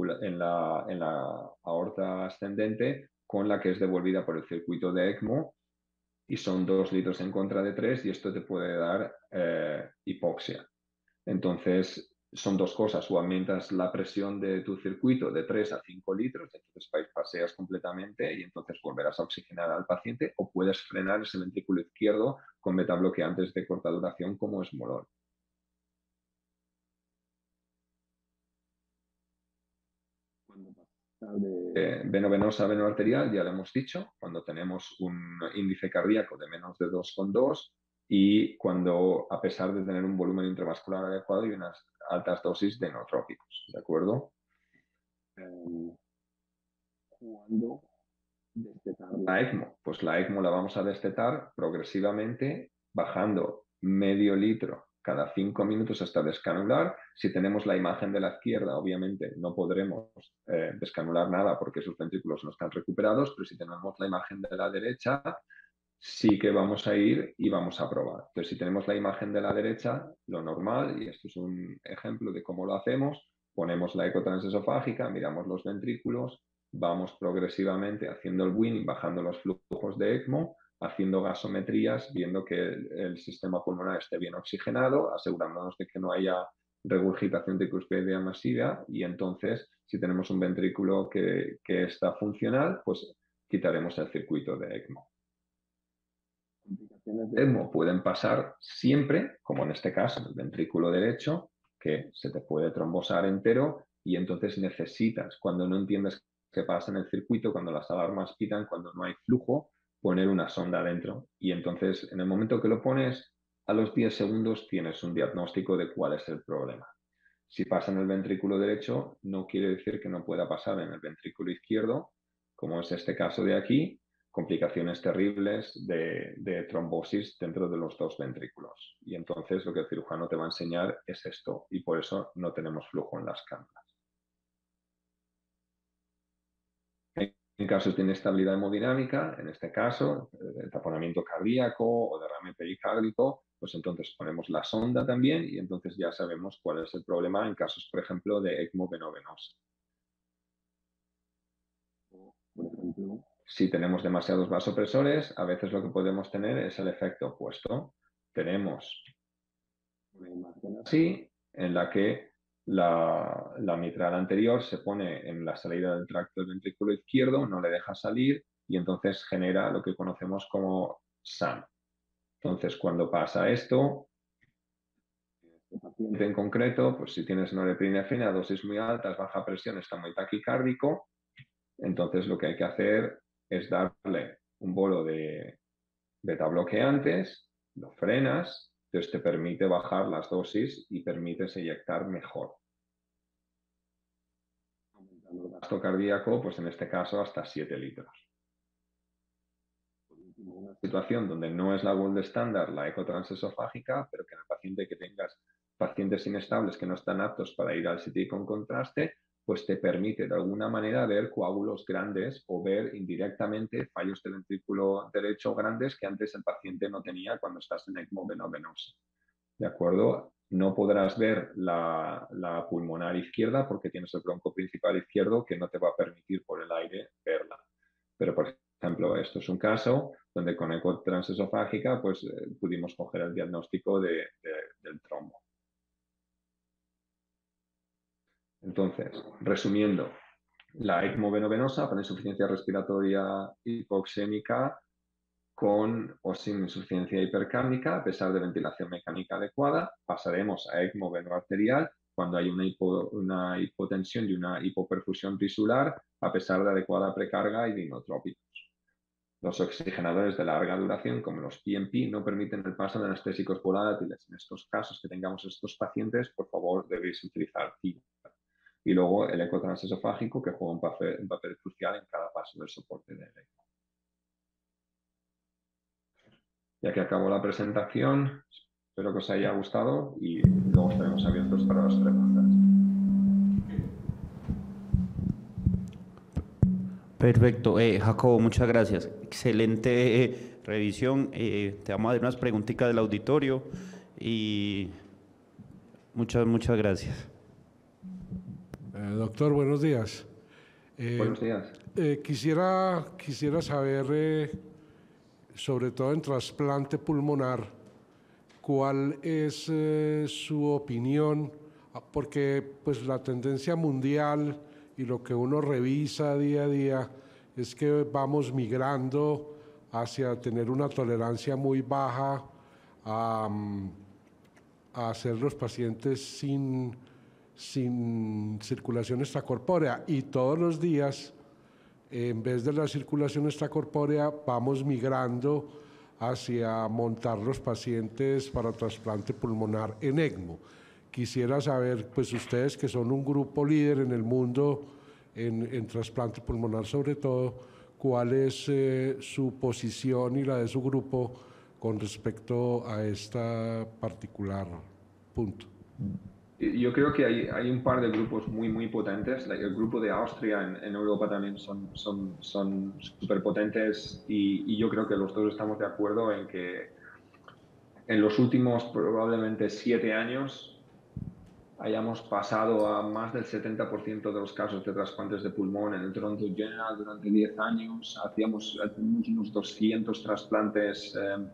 Speaker 2: la aorta ascendente con la que es devolvida por el circuito de ECMO y son 2 litros en contra de 3 y esto te puede dar hipoxia. Entonces, son dos cosas, o aumentas la presión de tu circuito de 3 a 5 litros, entonces paseas completamente y entonces volverás a oxigenar al paciente, o puedes frenar ese ventrículo izquierdo con betabloqueantes de corta duración como esmolol. De veno-venosa a veno-arterial, ya lo hemos dicho, cuando tenemos un índice cardíaco de menos de 2,2, y cuando, a pesar de tener un volumen intravascular adecuado y unas altas dosis de nootrópicos, ¿de acuerdo? ¿Cuándo destetar la ECMO? Pues la ECMO la vamos a destetar progresivamente, bajando medio litro cada 5 minutos hasta descanular. Si tenemos la imagen de la izquierda, obviamente no podremos descanular nada porque sus ventrículos no están recuperados, pero si tenemos la imagen de la derecha, sí que vamos a ir y vamos a probar. Entonces, si tenemos la imagen de la derecha, lo normal, y esto es un ejemplo de cómo lo hacemos, ponemos la eco transesofágica, miramos los ventrículos, vamos progresivamente haciendo el winning, bajando los flujos de ECMO, haciendo gasometrías, viendo que el sistema pulmonar esté bien oxigenado, asegurándonos de que no haya regurgitación tricuspidea masiva, y entonces, si tenemos un ventrículo que está funcional, pues quitaremos el circuito de ECMO. Complicaciones de ECMO pueden pasar siempre, como en este caso, en el ventrículo derecho, que se te puede trombosar entero y entonces necesitas, cuando no entiendes qué pasa en el circuito, cuando las alarmas pitan, cuando no hay flujo, poner una sonda dentro. Y entonces, en el momento que lo pones, a los 10 segundos tienes un diagnóstico de cuál es el problema. Si pasa en el ventrículo derecho, no quiere decir que no pueda pasar en el ventrículo izquierdo, como es este caso de aquí, complicaciones terribles de trombosis dentro de los dos ventrículos. Y entonces lo que el cirujano te va a enseñar es esto, y por eso no tenemos flujo en las cánulas. En casos de inestabilidad hemodinámica, en este caso, el taponamiento cardíaco o derrame pericárdico, pues entonces ponemos la sonda también y entonces ya sabemos cuál es el problema en casos, por ejemplo, de ECMO venovenosa. Por ejemplo, si tenemos demasiados vasopresores, a veces lo que podemos tener es el efecto opuesto. Tenemos una imagen así, en la que la mitral anterior se pone en la salida del tracto del ventrículo izquierdo, no le deja salir y entonces genera lo que conocemos como SAM. Entonces, cuando pasa esto, este paciente en concreto, pues si tienes norepinefrina, dosis muy altas, baja presión, está muy taquicárdico, entonces lo que hay que hacer es darle un bolo de beta bloqueantes, lo frenas, entonces te permite bajar las dosis y permites inyectar mejor. Aumentando el gasto cardíaco, pues en este caso hasta 7 litros. En una situación donde no es la gold estándar la eco transesofágica, pero que en el paciente que tengas pacientes inestables que no están aptos para ir al CT con contraste, pues te permite de alguna manera ver coágulos grandes o ver indirectamente fallos del ventrículo derecho grandes que antes el paciente no tenía cuando estás en ECMO venovenosa. ¿De acuerdo? No podrás ver la pulmonar izquierda porque tienes el bronco principal izquierdo que no te va a permitir por el aire verla. Pero, por ejemplo, esto es un caso donde con eco transesofágica pues, pudimos coger el diagnóstico del trombo. Entonces, resumiendo, la ECMO venovenosa para insuficiencia respiratoria hipoxémica con o sin insuficiencia hipercárnica, a pesar de ventilación mecánica adecuada, pasaremos a ECMO venoarterial cuando hay una hipotensión y una hipoperfusión tisular, a pesar de adecuada precarga y de inotrópicos. Los oxigenadores de larga duración, como los PNP, no permiten el paso de anestésicos volátiles. En estos casos que tengamos estos pacientes, por favor, debéis utilizar TIVA. Y luego el eco transesofágico, que juega un papel crucial en cada paso del soporte del ECMO. Ya que acabó la presentación, espero que os haya gustado y luego estaremos abiertos para las preguntas.
Speaker 1: Perfecto. Jacobo, muchas gracias. Excelente revisión. Te vamos a dar unas preguntitas del auditorio y muchas gracias.
Speaker 3: Doctor, buenos días.
Speaker 2: Buenos días.
Speaker 3: Quisiera saber, sobre todo en trasplante pulmonar, cuál es su opinión, porque pues la tendencia mundial y lo que uno revisa día a día es que vamos migrando hacia tener una tolerancia muy baja a hacer los pacientes sin circulación extracorpórea, y todos los días, en vez de la circulación extracorpórea, vamos migrando hacia montar los pacientes para trasplante pulmonar en ECMO. Quisiera saber, pues ustedes que son un grupo líder en el mundo en trasplante pulmonar sobre todo, cuál es su posición y la de su grupo con respecto a este particular punto.
Speaker 2: Yo creo que hay un par de grupos muy potentes. El grupo de Austria en Europa también son súper potentes y yo creo que los dos estamos de acuerdo en que en los últimos probablemente 7 años hayamos pasado a más del 70% de los casos de trasplantes de pulmón en el Toronto General durante 10 años. Hacíamos unos 200 trasplantes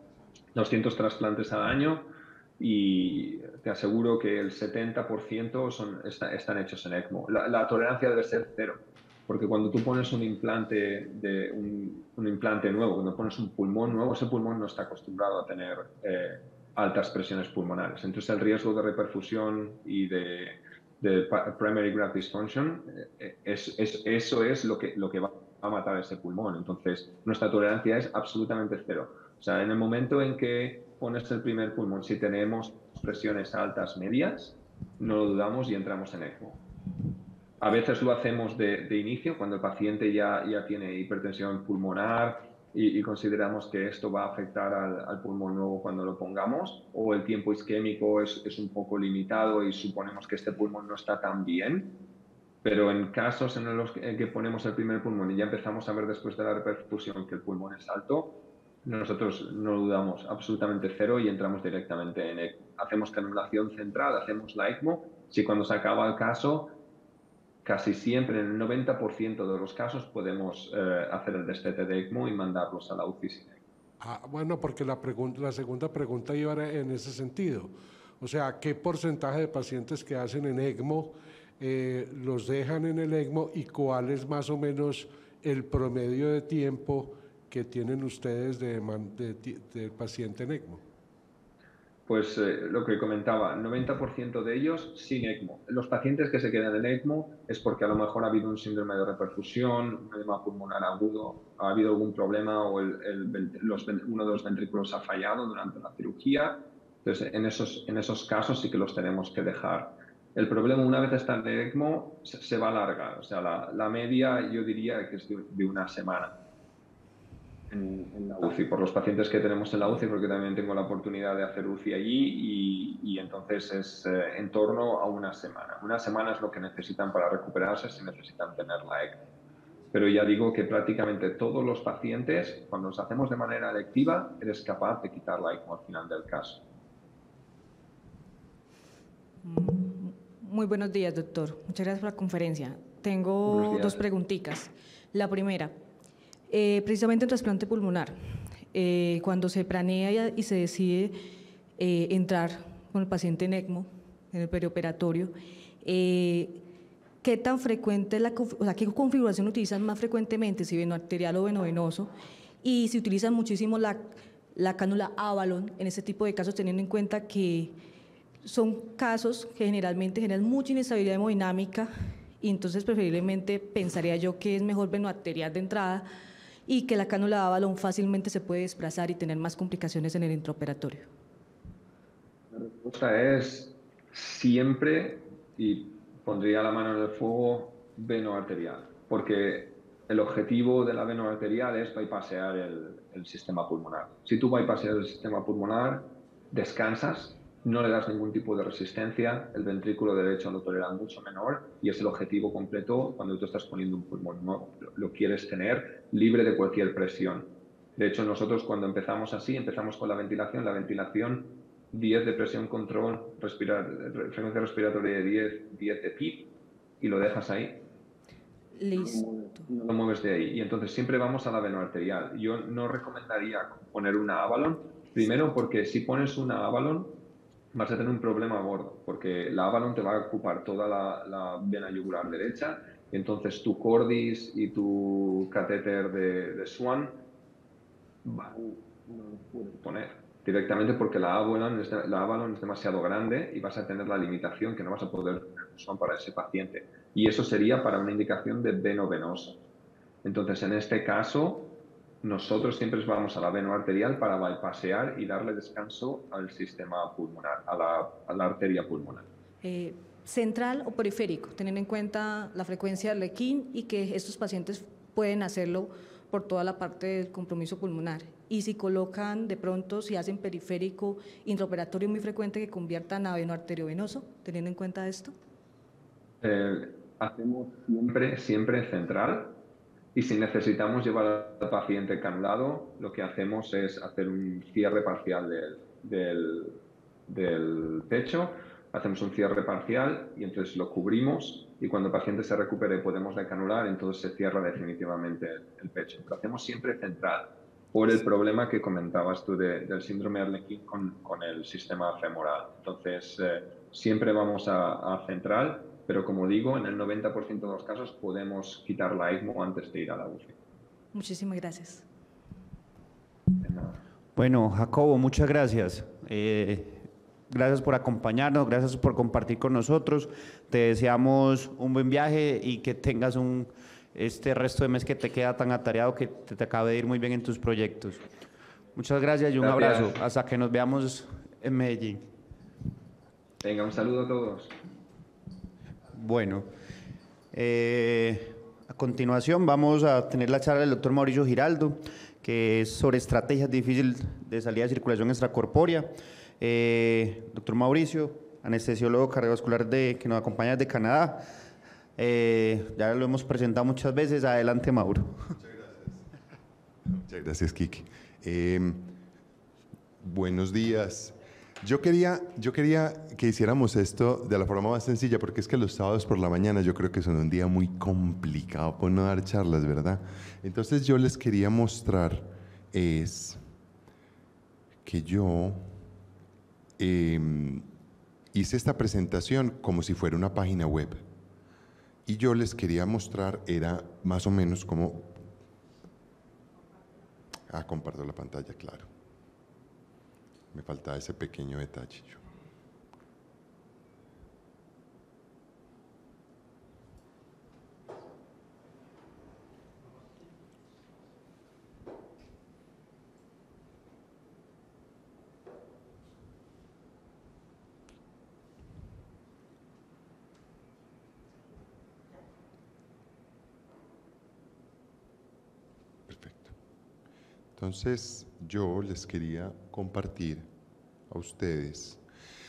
Speaker 2: al año y te aseguro que el 70% están hechos en ECMO. La tolerancia debe ser 0, porque cuando tú pones un implante, un implante nuevo, cuando pones un pulmón nuevo, ese pulmón no está acostumbrado a tener altas presiones pulmonares. Entonces el riesgo de reperfusión y de primary graft dysfunction, eso es lo que va a matar ese pulmón. Entonces nuestra tolerancia es absolutamente 0. O sea, en el momento en que pones el primer pulmón, si tenemos presiones altas, medias, no lo dudamos y entramos en ECMO. A veces lo hacemos de inicio, cuando el paciente ya tiene hipertensión pulmonar y consideramos que esto va a afectar al pulmón nuevo cuando lo pongamos, o el tiempo isquémico es un poco limitado y suponemos que este pulmón no está tan bien. Pero en casos en los que ponemos el primer pulmón y ya empezamos a ver después de la reperfusión que el pulmón es alto, nosotros no dudamos, absolutamente 0 y entramos directamente en ECMO. Hacemos canulación central, hacemos la ECMO. Si cuando se acaba el caso, casi siempre, en el 90% de los casos, podemos hacer el destete de ECMO y mandarlos a la UCI sin ECMO.
Speaker 3: Bueno, porque la segunda pregunta iba en ese sentido. O sea, ¿qué porcentaje de pacientes que hacen en ECMO los dejan en el ECMO y cuál es más o menos el promedio de tiempo que tienen ustedes de paciente en ECMO?
Speaker 2: Pues lo que comentaba, 90% de ellos sin ECMO. Los pacientes que se quedan en ECMO es porque a lo mejor ha habido un síndrome de reperfusión, un edema pulmonar agudo, ha habido algún problema o uno de los ventrículos ha fallado durante la cirugía. Entonces, en esos casos sí que los tenemos que dejar. El problema, una vez está en ECMO, se va a alargar. O sea, la media yo diría que es de una semana. En la UCI, por los pacientes que tenemos en la UCI, porque también tengo la oportunidad de hacer UCI allí y entonces es en torno a una semana. Una semana es lo que necesitan para recuperarse si necesitan tener la ECMO. Pero ya digo que prácticamente todos los pacientes, cuando los hacemos de manera electiva, eres capaz de quitar la ECMO al final del caso.
Speaker 4: Muy buenos días, doctor. Muchas gracias por la conferencia. Tengo 2 preguntitas. La primera, precisamente en trasplante pulmonar, cuando se planea y se decide entrar con el paciente en ECMO, en el perioperatorio, ¿qué tan frecuente qué configuración utilizan más frecuentemente, si venoarterial o venovenoso? Y si utilizan muchísimo la cánula Avalon en este tipo de casos, teniendo en cuenta que son casos que generalmente generan mucha inestabilidad hemodinámica y entonces preferiblemente pensaría yo que es mejor venoarterial de entrada y que la cánula Avalon fácilmente se puede desplazar y tener más complicaciones en el intraoperatorio.
Speaker 2: La respuesta es siempre, y pondría la mano en el fuego, venoarterial, porque el objetivo de la venoarterial es bypassear el sistema pulmonar. Si tú bypasseas el sistema pulmonar, descansas, no le das ningún tipo de resistencia, el ventrículo derecho lo tolera mucho menor y es el objetivo completo cuando tú estás poniendo un pulmón nuevo. Lo quieres tener libre de cualquier presión. De hecho, nosotros cuando empezamos así, empezamos con la ventilación 10 de presión control, frecuencia respiratoria de 10 de PIP y lo dejas ahí.
Speaker 4: Listo.
Speaker 2: No lo mueves de ahí. Y entonces siempre vamos a la venoarterial. Yo no recomendaría poner una Avalon, primero porque si pones una Avalon vas a tener un problema gordo, porque la Avalon te va a ocupar toda la vena yugular derecha, y entonces tu cordis y tu catéter de Swan no lo puedes poner directamente porque la Avalon es demasiado grande y vas a tener la limitación que no vas a poder tener Swan para ese paciente. Y eso sería para una indicación de venovenosa. Entonces, en este caso, nosotros siempre vamos a la vena arterial para bypassear y darle descanso al sistema pulmonar, a la arteria pulmonar.
Speaker 4: ¿Central o periférico? Teniendo en cuenta la frecuencia de Arlequín y que estos pacientes pueden hacerlo por toda la parte del compromiso pulmonar. Y si colocan de pronto, si hacen periférico intraoperatorio muy frecuente que conviertan a veno-arteriovenoso, teniendo en cuenta esto.
Speaker 2: Hacemos siempre central, y si necesitamos llevar al paciente canulado, lo que hacemos es hacer un cierre parcial del pecho, hacemos un cierre parcial y entonces lo cubrimos, y cuando el paciente se recupere podemos decanular, entonces se cierra definitivamente el pecho. Lo hacemos siempre central, por el problema que comentabas tú del síndrome de Arlequín con el sistema femoral. Entonces, siempre vamos a central, pero como digo, en el 90% de los casos podemos quitar la ECMO antes de ir a la UCI.
Speaker 4: Muchísimas gracias.
Speaker 2: De nada.
Speaker 1: Bueno, Jacobo, muchas gracias. Gracias por acompañarnos, gracias por compartir con nosotros. Te deseamos un buen viaje y que tengas este resto de mes que te queda tan atareado, que te acabe de ir muy bien en tus proyectos. Muchas gracias y un abrazo. Hasta que nos veamos en Medellín.
Speaker 2: Venga, un saludo a todos.
Speaker 1: Bueno, a continuación vamos a tener la charla del doctor Mauricio Giraldo, que es sobre estrategias difíciles de salida de circulación extracorpórea. Doctor Mauricio, anestesiólogo cardiovascular que nos acompaña desde Canadá. Ya lo hemos presentado muchas veces. Adelante, Mauro.
Speaker 5: Muchas gracias. Muchas gracias, Kiki. Buenos días. Yo quería que hiciéramos esto de la forma más sencilla, porque es que los sábados por la mañana yo creo que son un día muy complicado por no dar charlas, ¿verdad? Entonces yo les quería mostrar es que yo hice esta presentación como si fuera una página web. Y yo les quería mostrar, era más o menos como... comparto la pantalla, claro. Me faltaba ese pequeño detalle. Perfecto. Entonces, yo les quería compartir a ustedes.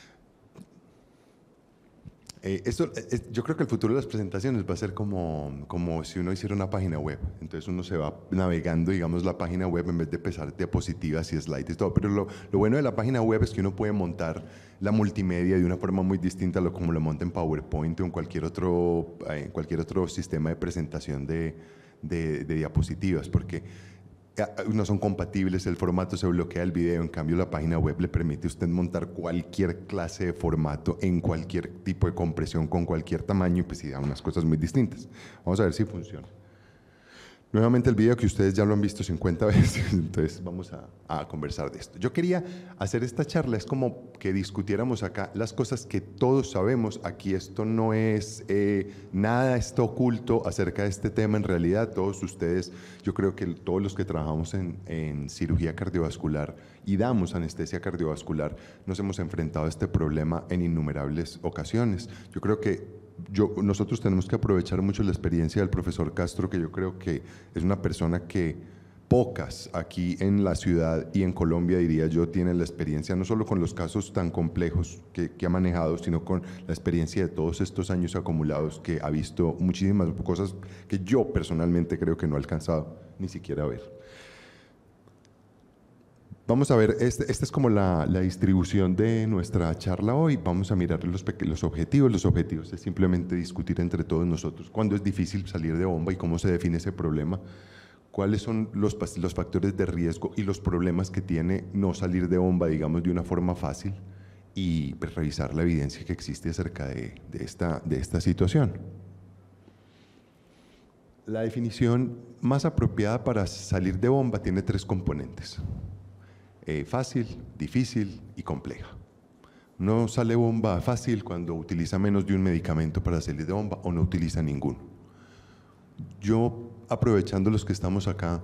Speaker 5: Yo creo que el futuro de las presentaciones va a ser como si uno hiciera una página web. Entonces uno se va navegando, digamos, la página web en vez de pesar diapositivas y slides y todo. Pero lo bueno de la página web es que uno puede montar la multimedia de una forma muy distinta a como lo monta en PowerPoint o en cualquier otro sistema de presentación de diapositivas, porque no son compatibles, el formato se bloquea el video. En cambio, la página web le permite a usted montar cualquier clase de formato en cualquier tipo de compresión con cualquier tamaño, y pues sí da unas cosas muy distintas. Vamos a ver si funciona. Nuevamente el video que ustedes ya lo han visto 50 veces, entonces vamos a conversar de esto. Yo quería hacer esta charla, es como que discutiéramos acá las cosas que todos sabemos. Aquí esto no es, nada está oculto acerca de este tema. En realidad todos ustedes, yo creo que todos los que trabajamos en cirugía cardiovascular y damos anestesia cardiovascular, nos hemos enfrentado a este problema en innumerables ocasiones. Yo creo que nosotros tenemos que aprovechar mucho la experiencia del profesor Castro, que yo creo que es una persona que pocas aquí en la ciudad y en Colombia, diría yo, tienen la experiencia no solo con los casos tan complejos que ha manejado, sino con la experiencia de todos estos años acumulados, que ha visto muchísimas cosas que yo personalmente creo que no he alcanzado ni siquiera a ver. Vamos a ver, esta es como la distribución de nuestra charla hoy. Vamos a mirar los objetivos. Los objetivos es simplemente discutir entre todos nosotros cuándo es difícil salir de bomba y cómo se define ese problema, cuáles son los factores de riesgo y los problemas que tiene no salir de bomba, digamos, de una forma fácil, y pues, revisar la evidencia que existe acerca de esta situación. La definición más apropiada para salir de bomba tiene 3 componentes. Fácil, difícil y compleja. No sale bomba fácil cuando utiliza menos de un medicamento para salir de bomba o no utiliza ninguno. Yo, aprovechando los que estamos acá,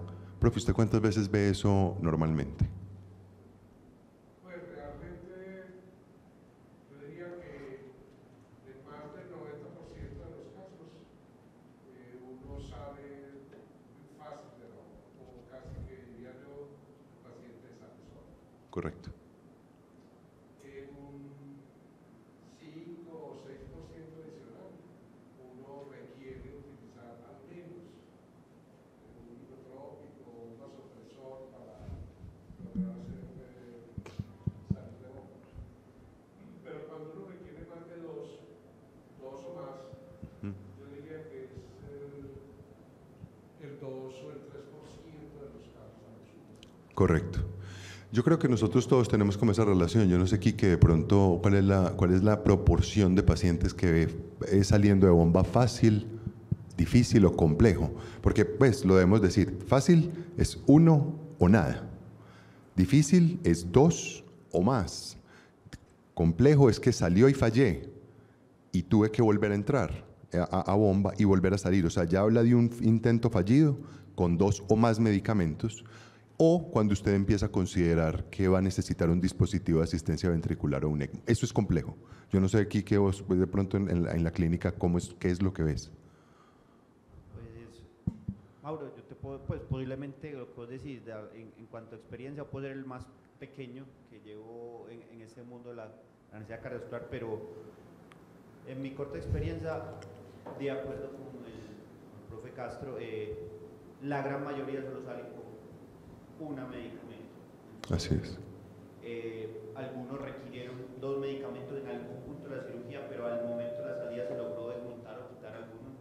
Speaker 5: Profe, ¿usted cuántas veces ve eso normalmente?
Speaker 3: Pues realmente yo diría que en más del 90% de los casos uno sale muy fácil de la bomba, o casi que diría yo, el paciente sale solo.
Speaker 5: Correcto.
Speaker 3: En un 5 o 6% adicional, uno requiere utilizar al menos un hipotrópico o un vasopresor para lograr hacer salir de bomba. Pero cuando uno requiere más de dos o más, yo diría que es el 2 o el 3% de los casos a los uno.
Speaker 5: Correcto. Yo creo que nosotros todos tenemos como esa relación. Yo no sé, Quique, de pronto, ¿cuál es la proporción de pacientes que ve saliendo de bomba fácil, difícil o complejo? Porque, pues, lo debemos decir, fácil es 1 o nada. Difícil es 2 o más. Complejo es que salió y fallé y tuve que volver a entrar a bomba y volver a salir. O sea, ya habla de un intento fallido con 2 o más medicamentos, o cuando usted empieza a considerar que va a necesitar un dispositivo de asistencia ventricular o un ECMO. Eso es complejo. Yo no sé aquí que vos, pues, de pronto en la clínica, ¿qué es lo que ves?
Speaker 1: Pues, Mauro, yo te puedo, pues posiblemente lo que vos decís, en cuanto a experiencia, puedo ser el más pequeño que llevo en este mundo de la anestesia cardiovascular, pero en mi corta experiencia, de acuerdo con el profe Castro, la gran mayoría solo sale con una medicamento.
Speaker 5: Así es.
Speaker 1: Algunos requirieron 2 medicamentos en algún punto de la cirugía, pero al momento de la salida se logró desmontar o quitar alguno.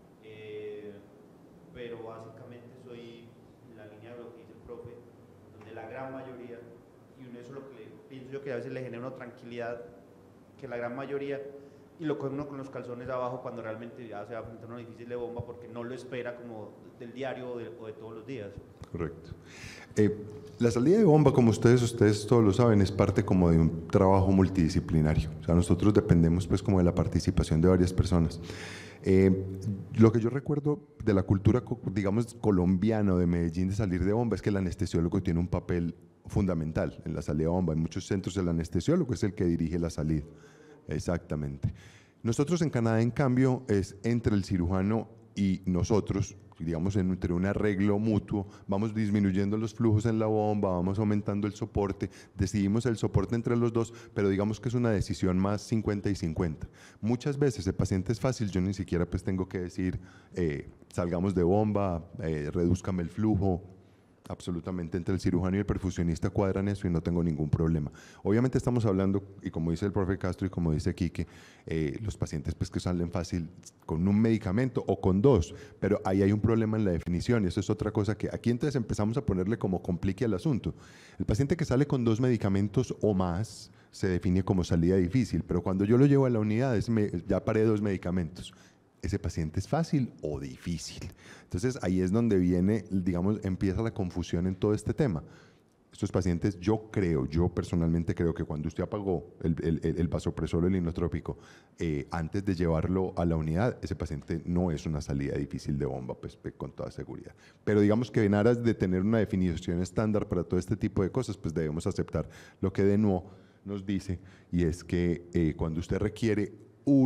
Speaker 1: Pero básicamente soy en la línea de lo que dice el profe, donde la gran mayoría, y eso es lo que pienso yo que a veces le genera una tranquilidad, que la gran mayoría, y lo coge uno con los calzones abajo cuando realmente ya se va a enfrentar a una difícil de bomba porque no lo espera como del diario o de todos los días.
Speaker 5: Correcto. La salida de bomba, como ustedes todos lo saben, es parte como de un trabajo multidisciplinario. O sea, nosotros dependemos pues como de la participación de varias personas. Lo que yo recuerdo de la cultura, digamos, colombiana o de Medellín de salir de bomba es que el anestesiólogo tiene un papel fundamental en la salida de bomba. En muchos centros el anestesiólogo es el que dirige la salida. Exactamente. Nosotros en Canadá, en cambio, es entre el cirujano y nosotros, digamos, entre un arreglo mutuo, vamos disminuyendo los flujos en la bomba, vamos aumentando el soporte, decidimos el soporte entre los dos, pero digamos que es una decisión más 50 y 50. Muchas veces el paciente es fácil, yo ni siquiera pues tengo que decir, salgamos de bomba, redúzcame el flujo. Absolutamente, entre el cirujano y el perfusionista cuadran eso y no tengo ningún problema. Obviamente estamos hablando, y como dice el profe Castro y como dice Quique, los pacientes pues que salen fácil con un medicamento o con 2, pero ahí hay un problema en la definición y eso es otra cosa que aquí entonces empezamos a ponerle como complique al asunto. El paciente que sale con 2 medicamentos o más se define como salida difícil, pero cuando yo lo llevo a la unidad ya paré 2 medicamentos. ¿Ese paciente es fácil o difícil? Entonces ahí es donde viene, digamos, empieza la confusión en todo este tema. Estos pacientes, yo personalmente creo que cuando usted apagó el vasopresor o el inotrópico, antes de llevarlo a la unidad, ese paciente no es una salida difícil de bomba, pues con toda seguridad. Pero digamos que en aras de tener una definición estándar para todo este tipo de cosas, pues debemos aceptar lo que de nuevo nos dice, y es que cuando usted requiere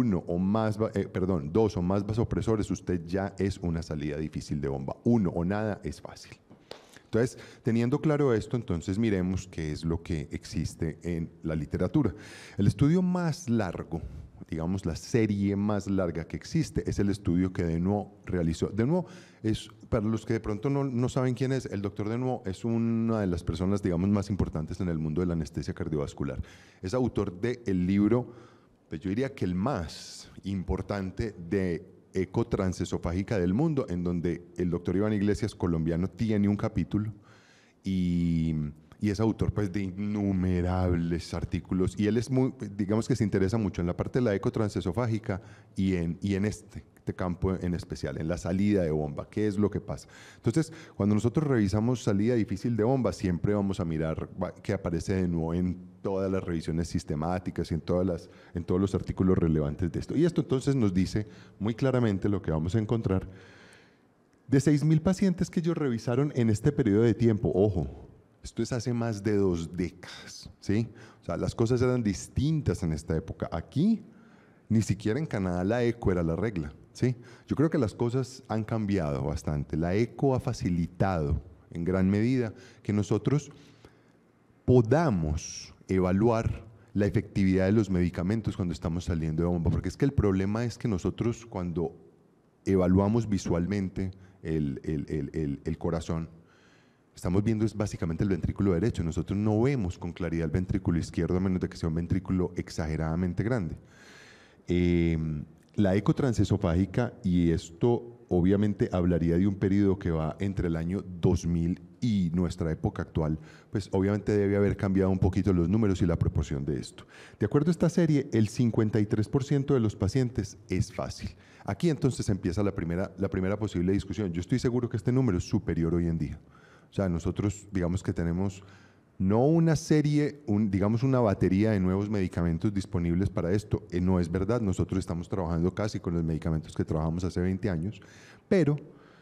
Speaker 5: 2 o más vasopresores, usted ya es una salida difícil de bomba. 1 o nada es fácil. Entonces, teniendo claro esto, entonces miremos qué es lo que existe en la literatura. El estudio más largo, digamos la serie más larga que existe, es el estudio que Deneau realizó. Deneau es, para los que de pronto no saben quién es, el doctor Deneau es una de las personas, digamos, más importantes en el mundo de la anestesia cardiovascular. Es autor del libro, pues yo diría que el más importante de eco transesofágica del mundo, en donde el doctor Iván Iglesias, colombiano, tiene un capítulo y es autor pues de innumerables artículos y él es muy, digamos que se interesa mucho en la parte de la eco transesofágica y en este campo en especial, en la salida de bomba, qué es lo que pasa. Entonces, cuando nosotros revisamos salida difícil de bomba, siempre vamos a mirar qué aparece de nuevo en todas las revisiones sistemáticas y en todos los artículos relevantes de esto. Y esto entonces nos dice muy claramente lo que vamos a encontrar De 6.000 pacientes que ellos revisaron en este periodo de tiempo, ojo, esto es hace más de 2 décadas, ¿sí? O sea, las cosas eran distintas en esta época. Aquí, ni siquiera en Canadá la eco era la regla, ¿sí? Yo creo que las cosas han cambiado bastante. La eco ha facilitado en gran medida que nosotros podamos evaluar la efectividad de los medicamentos cuando estamos saliendo de bomba, porque es que el problema es que nosotros cuando evaluamos visualmente el corazón, estamos viendo es básicamente el ventrículo derecho, nosotros no vemos con claridad el ventrículo izquierdo a menos de que sea un ventrículo exageradamente grande. La eco transesofágica, y esto obviamente hablaría de un periodo que va entre el año 2000 y nuestra época actual, pues obviamente debe haber cambiado un poquito los números y la proporción de esto. De acuerdo a esta serie, el 53% de los pacientes es fácil. Aquí entonces empieza la primera posible discusión. Yo estoy seguro que este número es superior hoy en día. O sea, nosotros digamos que tenemos no una serie, digamos una batería de nuevos medicamentos disponibles para esto. No es verdad, nosotros estamos trabajando casi con los medicamentos que trabajamos hace 20 años, pero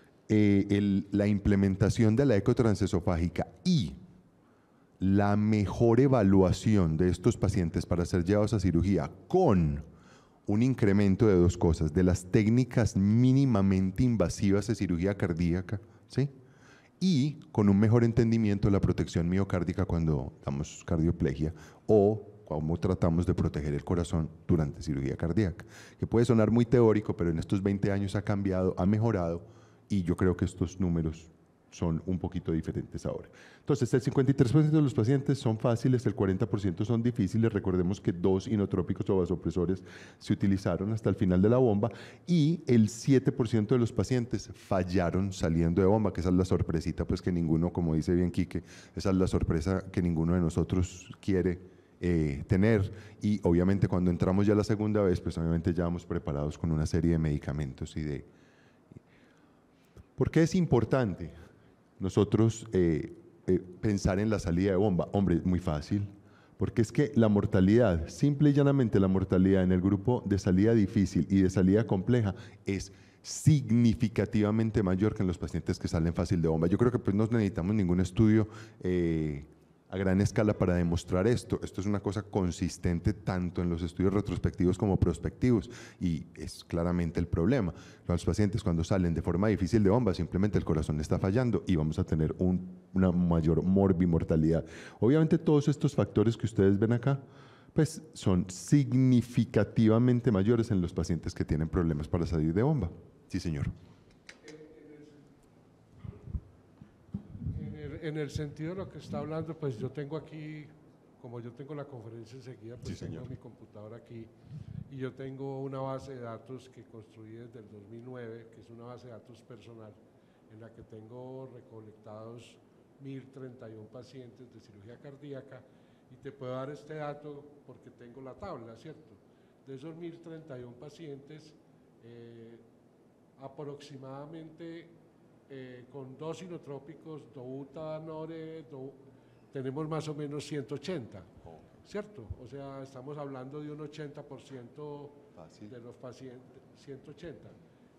Speaker 5: la implementación de la eco transesofágica y la mejor evaluación de estos pacientes para ser llevados a cirugía con un incremento de 2 cosas, de las técnicas mínimamente invasivas de cirugía cardíaca, ¿sí? Y con un mejor entendimiento de la protección miocárdica cuando damos cardioplegia o cómo tratamos de proteger el corazón durante cirugía cardíaca, que puede sonar muy teórico, pero en estos 20 años ha cambiado, ha mejorado, y yo creo que estos números son un poquito diferentes ahora. Entonces, el 53% de los pacientes son fáciles, el 40% son difíciles. Recordemos que 2 inotrópicos o vasopresores se utilizaron hasta el final de la bomba y el 7% de los pacientes fallaron saliendo de bomba, que esa es la sorpresita, pues que ninguno, como dice bien Quique, esa es la sorpresa que ninguno de nosotros quiere tener. Y obviamente cuando entramos ya la segunda vez, pues obviamente ya vamos preparados con una serie de medicamentos y de... ¿Por qué es importante nosotros pensar en la salida de bomba? Hombre, muy fácil, porque es que la mortalidad, simple y llanamente la mortalidad en el grupo de salida difícil y de salida compleja es significativamente mayor que en los pacientes que salen fácil de bomba. Yo creo que pues no necesitamos ningún estudio a gran escala para demostrar esto. Esto es una cosa consistente tanto en los estudios retrospectivos como prospectivos y es claramente el problema. Los pacientes cuando salen de forma difícil de bomba simplemente el corazón está fallando y vamos a tener una mayor morbimortalidad. Obviamente todos estos factores que ustedes ven acá pues son significativamente mayores en los pacientes que tienen problemas para salir de bomba. Sí, señor.
Speaker 3: En el sentido de lo que está hablando, pues yo tengo aquí, como yo tengo la conferencia enseguida, pues
Speaker 5: sí,
Speaker 3: tengo mi computadora aquí y yo tengo una base de datos que construí desde el 2009, que es una base de datos personal, en la que tengo recolectados 1.031 pacientes de cirugía cardíaca y te puedo dar este dato porque tengo la tabla, ¿cierto? De esos 1.031 pacientes, aproximadamente con 2 inotrópicos, dobutamine, tenemos más o menos 180, ¿cierto? O sea, estamos hablando de un 80% de los pacientes, 180.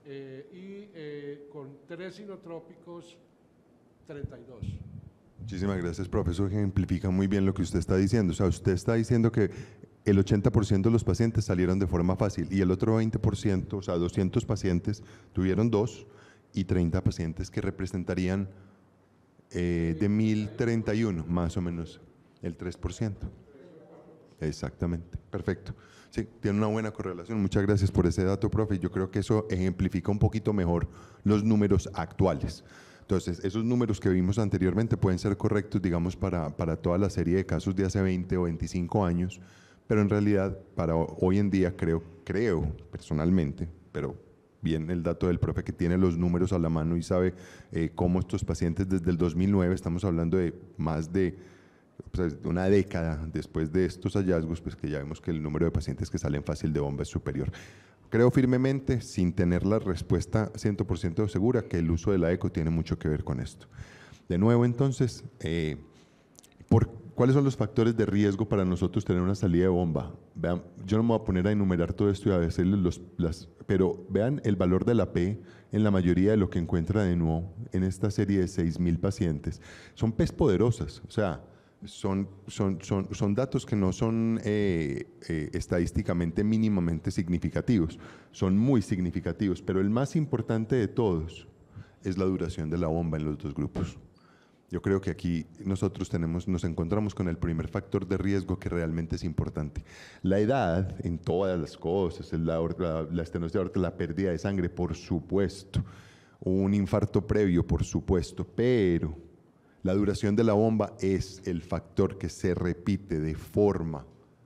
Speaker 3: Con 3 inotrópicos, 32.
Speaker 5: Muchísimas gracias, profesor. Ejemplifica muy bien lo que usted está diciendo. O sea, usted está diciendo que el 80% de los pacientes salieron de forma fácil y el otro 20%, o sea, 200 pacientes tuvieron 2 y 30 pacientes que representarían de 1.031, más o menos, el 3%. Exactamente, perfecto. Sí, tiene una buena correlación. Muchas gracias por ese dato, profe. Yo creo que eso ejemplifica un poquito mejor los números actuales. Entonces, esos números que vimos anteriormente pueden ser correctos, digamos, para toda la serie de casos de hace 20 o 25 años, pero en realidad, para hoy en día, creo personalmente, pero bien el dato del profe que tiene los números a la mano y sabe cómo estos pacientes desde el 2009, estamos hablando de más de una década después de estos hallazgos, pues que ya vemos que el número de pacientes que salen fácil de bomba es superior. Creo firmemente, sin tener la respuesta 100% segura, que el uso de la eco tiene mucho que ver con esto. De nuevo, entonces, ¿cuáles son los factores de riesgo para nosotros tener una salida de bomba? Vean, yo no me voy a poner a enumerar todo esto y a decirles pero vean el valor de la P en la mayoría de lo que encuentra de nuevo en esta serie de 6.000 pacientes. Son P's poderosas, o sea, son datos que no son estadísticamente mínimamente significativos, son muy significativos, pero el más importante de todos es la duración de la bomba en los dos grupos. Yo creo que aquí nosotros nos encontramos con el primer factor de riesgo que realmente es importante. La edad en todas las cosas, la estenosis de aorta, la pérdida de sangre, por supuesto, un infarto previo, por supuesto, pero la duración de la bomba es el factor que se repite de forma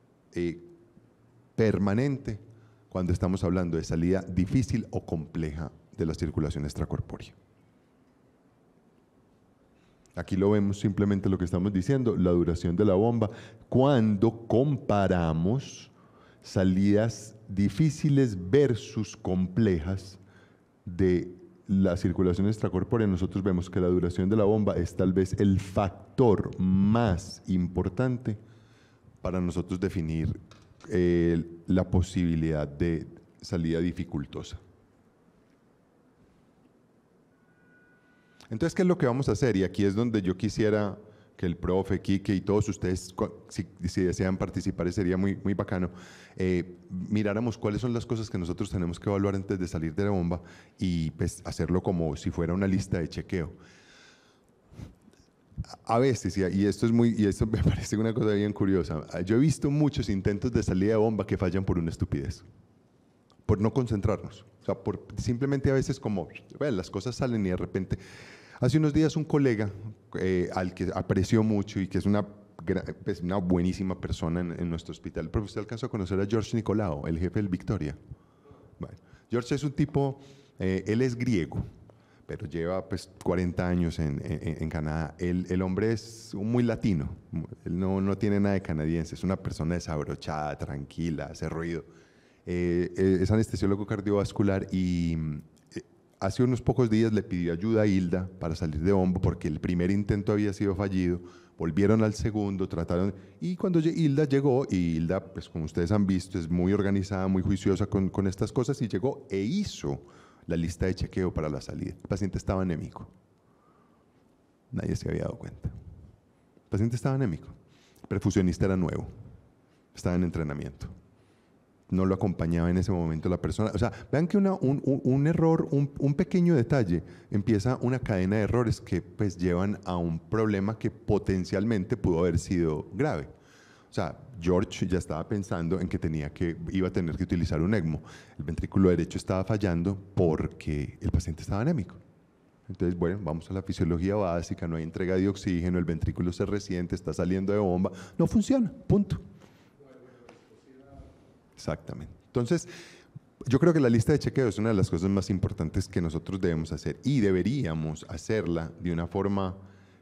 Speaker 5: permanente cuando estamos hablando de salida difícil o compleja de la circulación extracorpórea. Aquí lo vemos simplemente lo que estamos diciendo, la duración de la bomba, cuando comparamos salidas difíciles versus complejas de la circulación extracorpórea, nosotros vemos que la duración de la bomba es tal vez el factor más importante para nosotros definir la posibilidad de salida dificultosa. Entonces, ¿qué es lo que vamos a hacer? Y aquí es donde yo quisiera que el profe, Quique y todos ustedes, si desean participar, sería muy bacano, miráramos cuáles son las cosas que nosotros tenemos que evaluar antes de salir de la bomba y pues hacerlo como si fuera una lista de chequeo. A veces, y esto me parece una cosa bien curiosa, yo he visto muchos intentos de salida de bomba que fallan por una estupidez, por no concentrarnos, o sea, simplemente a veces como, bueno, las cosas salen y de repente. Hace unos días un colega al que aprecio mucho y que es una buenísima persona en nuestro hospital, pero usted alcanzó a conocer a George Nicolao, el jefe del Victoria. Bueno, George es un tipo, él es griego, pero lleva pues 40 años en Canadá. El hombre es muy latino, él no tiene nada de canadiense, es una persona desabrochada, tranquila, hace ruido. Es anestesiólogo cardiovascular y hace unos pocos días le pidió ayuda a Hilda para salir de bomba porque el primer intento había sido fallido, volvieron al segundo, trataron, y cuando Hilda llegó, y Hilda, pues como ustedes han visto, es muy organizada, muy juiciosa con estas cosas, y llegó e hizo la lista de chequeo para la salida. El paciente estaba anémico. Nadie se había dado cuenta. El paciente estaba anémico. El perfusionista era nuevo, estaba en entrenamiento. No lo acompañaba en ese momento la persona. O sea, vean que un error, un pequeño detalle, empieza una cadena de errores que pues llevan a un problema que potencialmente pudo haber sido grave. O sea, George ya estaba pensando en que iba a tener que utilizar un ECMO. El ventrículo derecho estaba fallando porque el paciente estaba anémico. Entonces, bueno, vamos a la fisiología básica, no hay entrega de oxígeno, el ventrículo se resiente, está saliendo de bomba, no funciona, punto. Exactamente. Entonces, yo creo que la lista de chequeo es una de las cosas más importantes que nosotros debemos hacer y deberíamos hacerla de una forma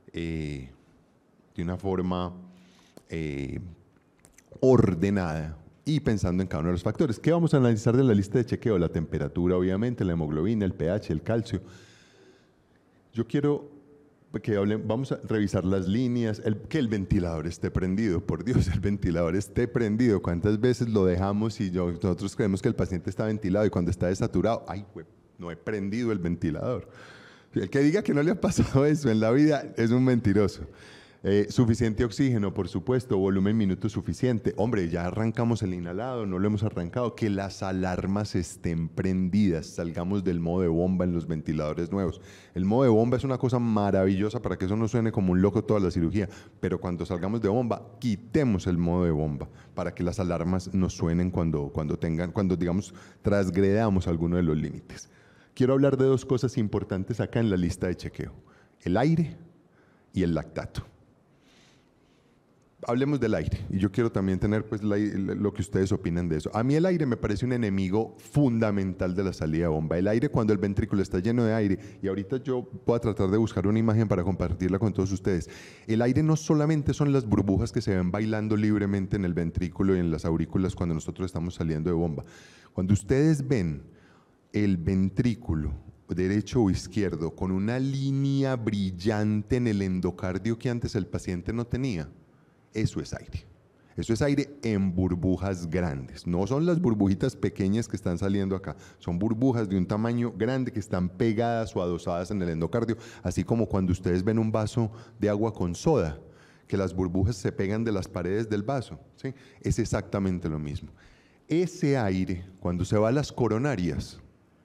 Speaker 5: ordenada y pensando en cada uno de los factores. ¿Qué vamos a analizar de la lista de chequeo? La temperatura, obviamente, la hemoglobina, el pH, el calcio. Yo quiero que vamos a revisar las líneas, que el ventilador esté prendido, por Dios, el ventilador esté prendido. ¿Cuántas veces lo dejamos y nosotros creemos que el paciente está ventilado y cuando está desaturado, ay, no he prendido el ventilador? El que diga que no le ha pasado eso en la vida es un mentiroso. Suficiente oxígeno, por supuesto, volumen minuto suficiente. Hombre, ya arrancamos el inhalado, no lo hemos arrancado. Que las alarmas estén prendidas, salgamos del modo de bomba en los ventiladores nuevos. El modo de bomba es una cosa maravillosa para que eso no suene como un loco toda la cirugía, pero cuando salgamos de bomba, quitemos el modo de bomba para que las alarmas nos suenen cuando digamos, transgredamos alguno de los límites. Quiero hablar de dos cosas importantes acá en la lista de chequeo: el aire y el lactato. Hablemos del aire, y yo quiero también tener pues lo que ustedes opinan de eso. A mí el aire me parece un enemigo fundamental de la salida de bomba. El aire, cuando el ventrículo está lleno de aire, y ahorita yo voy a tratar de buscar una imagen para compartirla con todos ustedes. El aire no solamente son las burbujas que se ven bailando libremente en el ventrículo y en las aurículas cuando nosotros estamos saliendo de bomba. Cuando ustedes ven el ventrículo derecho o izquierdo con una línea brillante en el endocardio que antes el paciente no tenía, Eso es aire. Eso es aire en burbujas grandes. No son las burbujitas pequeñas que están saliendo acá. Son burbujas de un tamaño grande que están pegadas o adosadas en el endocardio, así como cuando ustedes ven un vaso de agua con soda, que las burbujas se pegan de las paredes del vaso, ¿sí? Es exactamente lo mismo. Ese aire, cuando se va a las coronarias,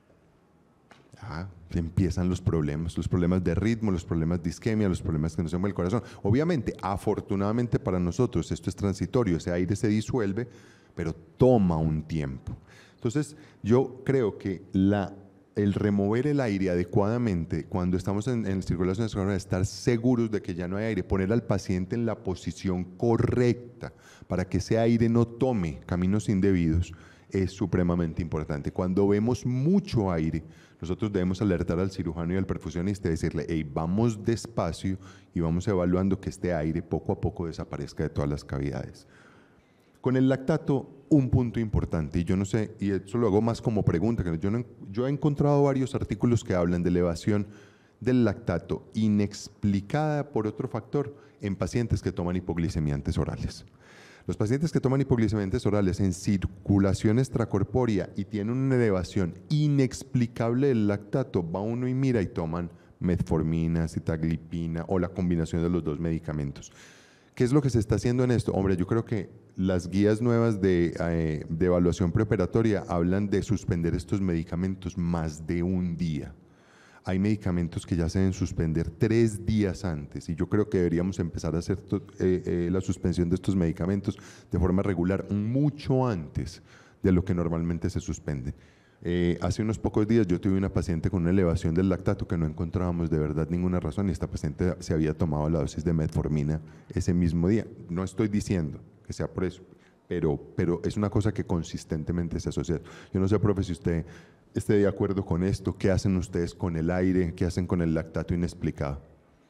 Speaker 5: empiezan los problemas de ritmo, los problemas de isquemia, los problemas que no se mueve el corazón. Obviamente, afortunadamente para nosotros, esto es transitorio, ese aire se disuelve, pero toma un tiempo. Entonces, yo creo que el remover el aire adecuadamente, cuando estamos en circulación coronarias, estar seguros de que ya no hay aire, poner al paciente en la posición correcta para que ese aire no tome caminos indebidos, es supremamente importante. Cuando vemos mucho aire, nosotros debemos alertar al cirujano y al perfusionista y decirle, hey, vamos despacio y vamos evaluando que este aire poco a poco desaparezca de todas las cavidades. Con el lactato, un punto importante, y yo no sé, y eso lo hago más como pregunta, que yo he encontrado varios artículos que hablan de elevación del lactato inexplicada por otro factor en pacientes que toman hipoglicemiantes orales. Los pacientes que toman hipoglicemiantes orales en circulación extracorpórea y tienen una elevación inexplicable del lactato, va uno y mira y toman metformina, sitaglipina o la combinación de los dos medicamentos. ¿Qué es lo que se está haciendo en esto? Hombre, yo creo que las guías nuevas de evaluación preoperatoria hablan de suspender estos medicamentos más de un día. Hay medicamentos que ya se deben suspender 3 días antes y yo creo que deberíamos empezar a hacer la suspensión de estos medicamentos de forma regular mucho antes de lo que normalmente se suspende. Hace unos pocos días yo tuve una paciente con una elevación del lactato que no encontrábamos de verdad ninguna razón y esta paciente se había tomado la dosis de metformina ese mismo día. No estoy diciendo que sea por eso, pero es una cosa que consistentemente se asocia. Yo no sé, profe, si usted esté de acuerdo con esto. ¿Qué hacen ustedes con el aire? ¿Qué hacen con el lactato inexplicado?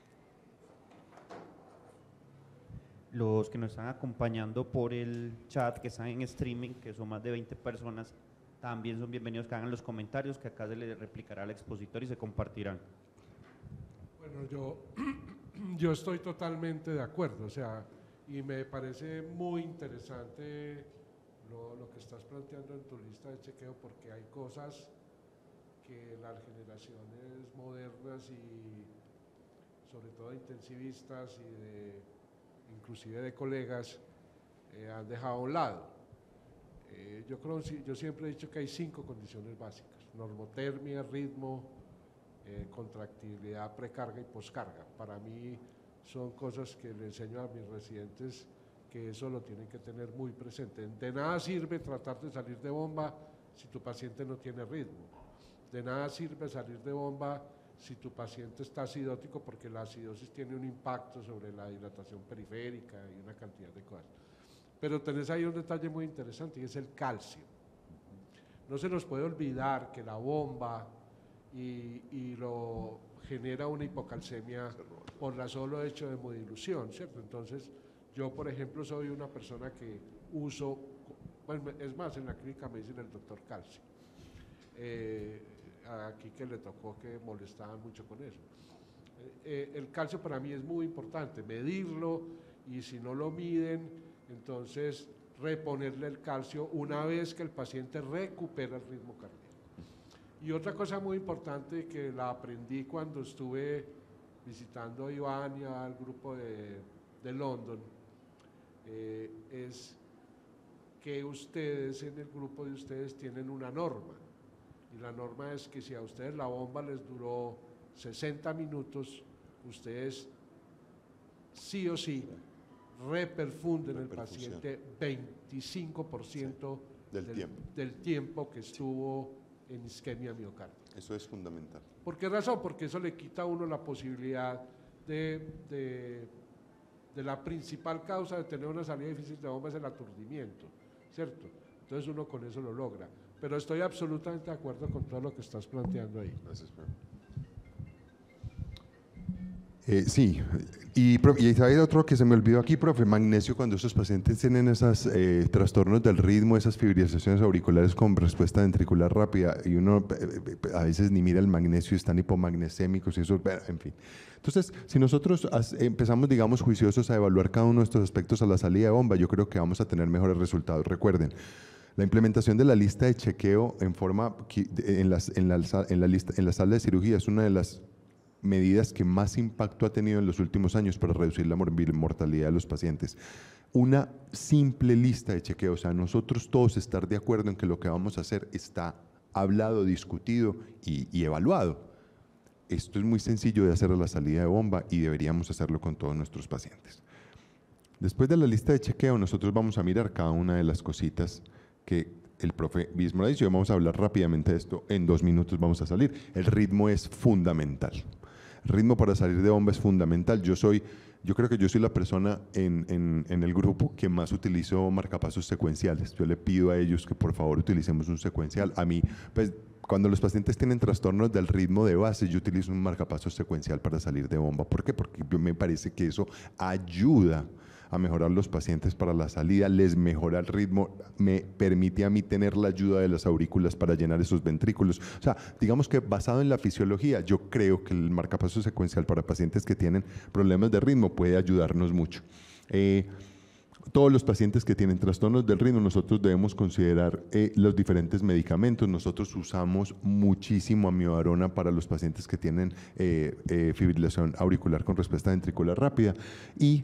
Speaker 1: Los que nos están acompañando por el chat, que están en streaming, que son más de 20 personas, también son bienvenidos que hagan los comentarios, que acá se les replicará al expositor y se compartirán.
Speaker 3: Bueno, yo estoy totalmente de acuerdo, o sea, y me parece muy interesante lo que estás planteando en tu lista de chequeo, porque hay cosas que las generaciones modernas y sobre todo intensivistas y inclusive de colegas han dejado a un lado. Yo siempre he dicho que hay 5 condiciones básicas: normotermia, ritmo, contractibilidad, precarga y poscarga. Para mí son cosas que le enseño a mis residentes, que eso lo tienen que tener muy presente. De nada sirve tratar de salir de bomba si tu paciente no tiene ritmo. De nada sirve salir de bomba si tu paciente está acidótico, porque la acidosis tiene un impacto sobre la dilatación periférica y una cantidad de cosas. Pero tenés ahí un detalle muy interesante y es el calcio. No se nos puede olvidar que la bomba y lo genera una hipocalcemia por la solo hecho de hemodilución, ¿cierto? Entonces, yo, por ejemplo, soy una persona que uso, bueno, es más, en la clínica me dicen el doctor calcio. Aquí que le tocó que molestaban mucho con eso. El calcio para mí es muy importante, medirlo, y si no lo miden, entonces reponerle el calcio una vez que el paciente recupera el ritmo cardíaco. Y otra cosa muy importante que la aprendí cuando estuve visitando a Iván y al grupo de London, es que ustedes, en el grupo de ustedes, tienen una norma. Y la norma es que si a ustedes la bomba les duró 60 minutos, ustedes sí o sí reperfunden el paciente 25% del tiempo que estuvo en isquemia miocárdica.
Speaker 5: Eso es fundamental.
Speaker 3: ¿Por qué razón? Porque eso le quita a uno la posibilidad de la principal causa de tener una salida difícil de bomba, es el aturdimiento, ¿cierto? Entonces uno con eso lo logra. Pero estoy absolutamente de acuerdo con todo lo que estás planteando ahí.
Speaker 5: Gracias, profe. Sí, y hay otro que se me olvidó aquí, profe, magnesio, cuando esos pacientes tienen esos trastornos del ritmo, esas fibrilaciones auriculares con respuesta ventricular rápida, y uno a veces ni mira el magnesio, están hipomagnesémicos y eso, en fin. Entonces, si nosotros empezamos, digamos, juiciosos a evaluar cada uno de estos aspectos a la salida de bomba, yo creo que vamos a tener mejores resultados. Recuerden, la implementación de la lista de chequeo en la sala de cirugía es una de las medidas que más impacto ha tenido en los últimos años para reducir la mortalidad de los pacientes. Una simple lista de chequeo, o sea, nosotros todos estar de acuerdo en que lo que vamos a hacer está hablado, discutido y evaluado. Esto es muy sencillo de hacer a la salida de bomba y deberíamos hacerlo con todos nuestros pacientes. Después de la lista de chequeo, nosotros vamos a mirar cada una de las cositas que el profe mismo ha dicho. Vamos a hablar rápidamente de esto. En 2 minutos vamos a salir. El ritmo es fundamental. El ritmo para salir de bomba es fundamental. Yo creo que yo soy la persona en el grupo que más utilizo marcapasos secuenciales. Yo le pido a ellos que por favor utilicemos un secuencial. A mí, pues, cuando los pacientes tienen trastornos del ritmo de base, yo utilizo un marcapasos secuencial para salir de bomba. ¿Por qué? Porque me parece que eso ayuda a mejorar los pacientes para la salida, les mejora el ritmo, me permite a mí tener la ayuda de las aurículas para llenar esos ventrículos. O sea, digamos que basado en la fisiología, yo creo que el marcapasos secuencial para pacientes que tienen problemas de ritmo puede ayudarnos mucho. Todos los pacientes que tienen trastornos del ritmo, nosotros debemos considerar los diferentes medicamentos. Nosotros usamos muchísimo amiodarona para los pacientes que tienen fibrilación auricular con respuesta ventricular rápida y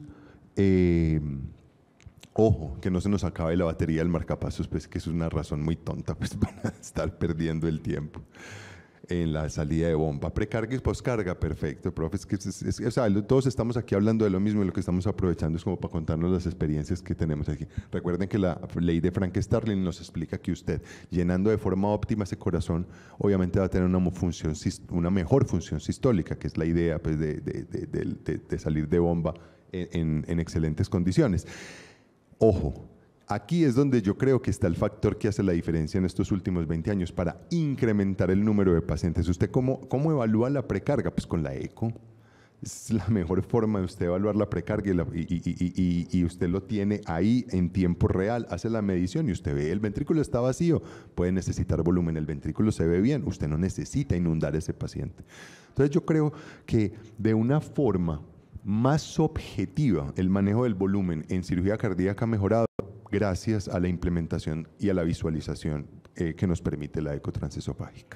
Speaker 5: ojo, que no se nos acabe la batería del marcapasos, pues que es una razón muy tonta, pues para estar perdiendo el tiempo en la salida de bomba. Precarga y poscarga, perfecto, profe. O sea, todos estamos aquí hablando de lo mismo y lo que estamos aprovechando es como para contarnos las experiencias que tenemos aquí. Recuerden que la ley de Frank Starling nos explica que usted, llenando de forma óptima ese corazón, obviamente va a tener una mejor función sistólica, que es la idea pues, de salir de bomba en excelentes condiciones. Ojo, aquí es donde yo creo que está el factor que hace la diferencia en estos últimos 20 años para incrementar el número de pacientes. ¿Usted cómo evalúa la precarga? Pues con la eco. Es la mejor forma de usted evaluar la precarga y usted lo tiene ahí en tiempo real, hace la medición y usted ve el ventrículo está vacío, puede necesitar volumen, el ventrículo se ve bien, usted no necesita inundar a ese paciente. Entonces yo creo que de una forma más objetiva el manejo del volumen en cirugía cardíaca ha mejorado gracias a la implementación y a la visualización que nos permite la eco transesofágica.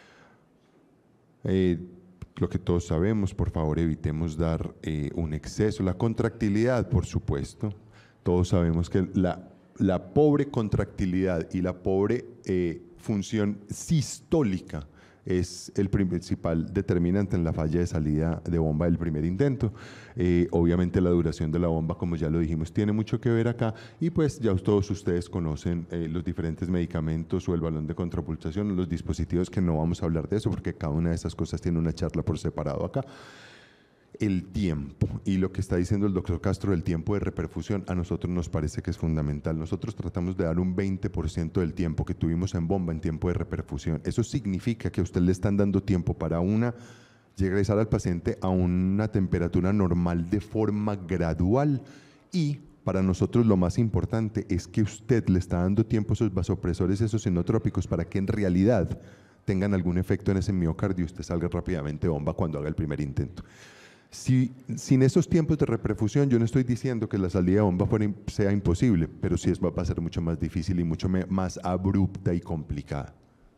Speaker 5: Lo que todos sabemos, por favor evitemos dar un exceso. La contractilidad, por supuesto, todos sabemos que la pobre contractilidad y la pobre función sistólica es el principal determinante en la falla de salida de bomba del primer intento. Obviamente la duración de la bomba, como ya lo dijimos, tiene mucho que ver acá y pues ya todos ustedes conocen los diferentes medicamentos o el balón de contrapulsación, los dispositivos que no vamos a hablar de eso porque cada una de esas cosas tiene una charla por separado acá. El tiempo y lo que está diciendo el doctor Castro del tiempo de reperfusión a nosotros nos parece que es fundamental. Nosotros tratamos de dar un 20% del tiempo que tuvimos en bomba en tiempo de reperfusión. Eso significa que a usted le están dando tiempo para regresar al paciente a una temperatura normal de forma gradual y para nosotros lo más importante es que usted le está dando tiempo a esos vasopresores, esos inotrópicos para que en realidad tengan efecto en ese miocardio y usted salga rápidamente de bomba cuando haga el primer intento. Sin esos tiempos de reperfusión, yo no estoy diciendo que la salida de bomba sea imposible, pero sí va a ser mucho más difícil y mucho más abrupta y complicada.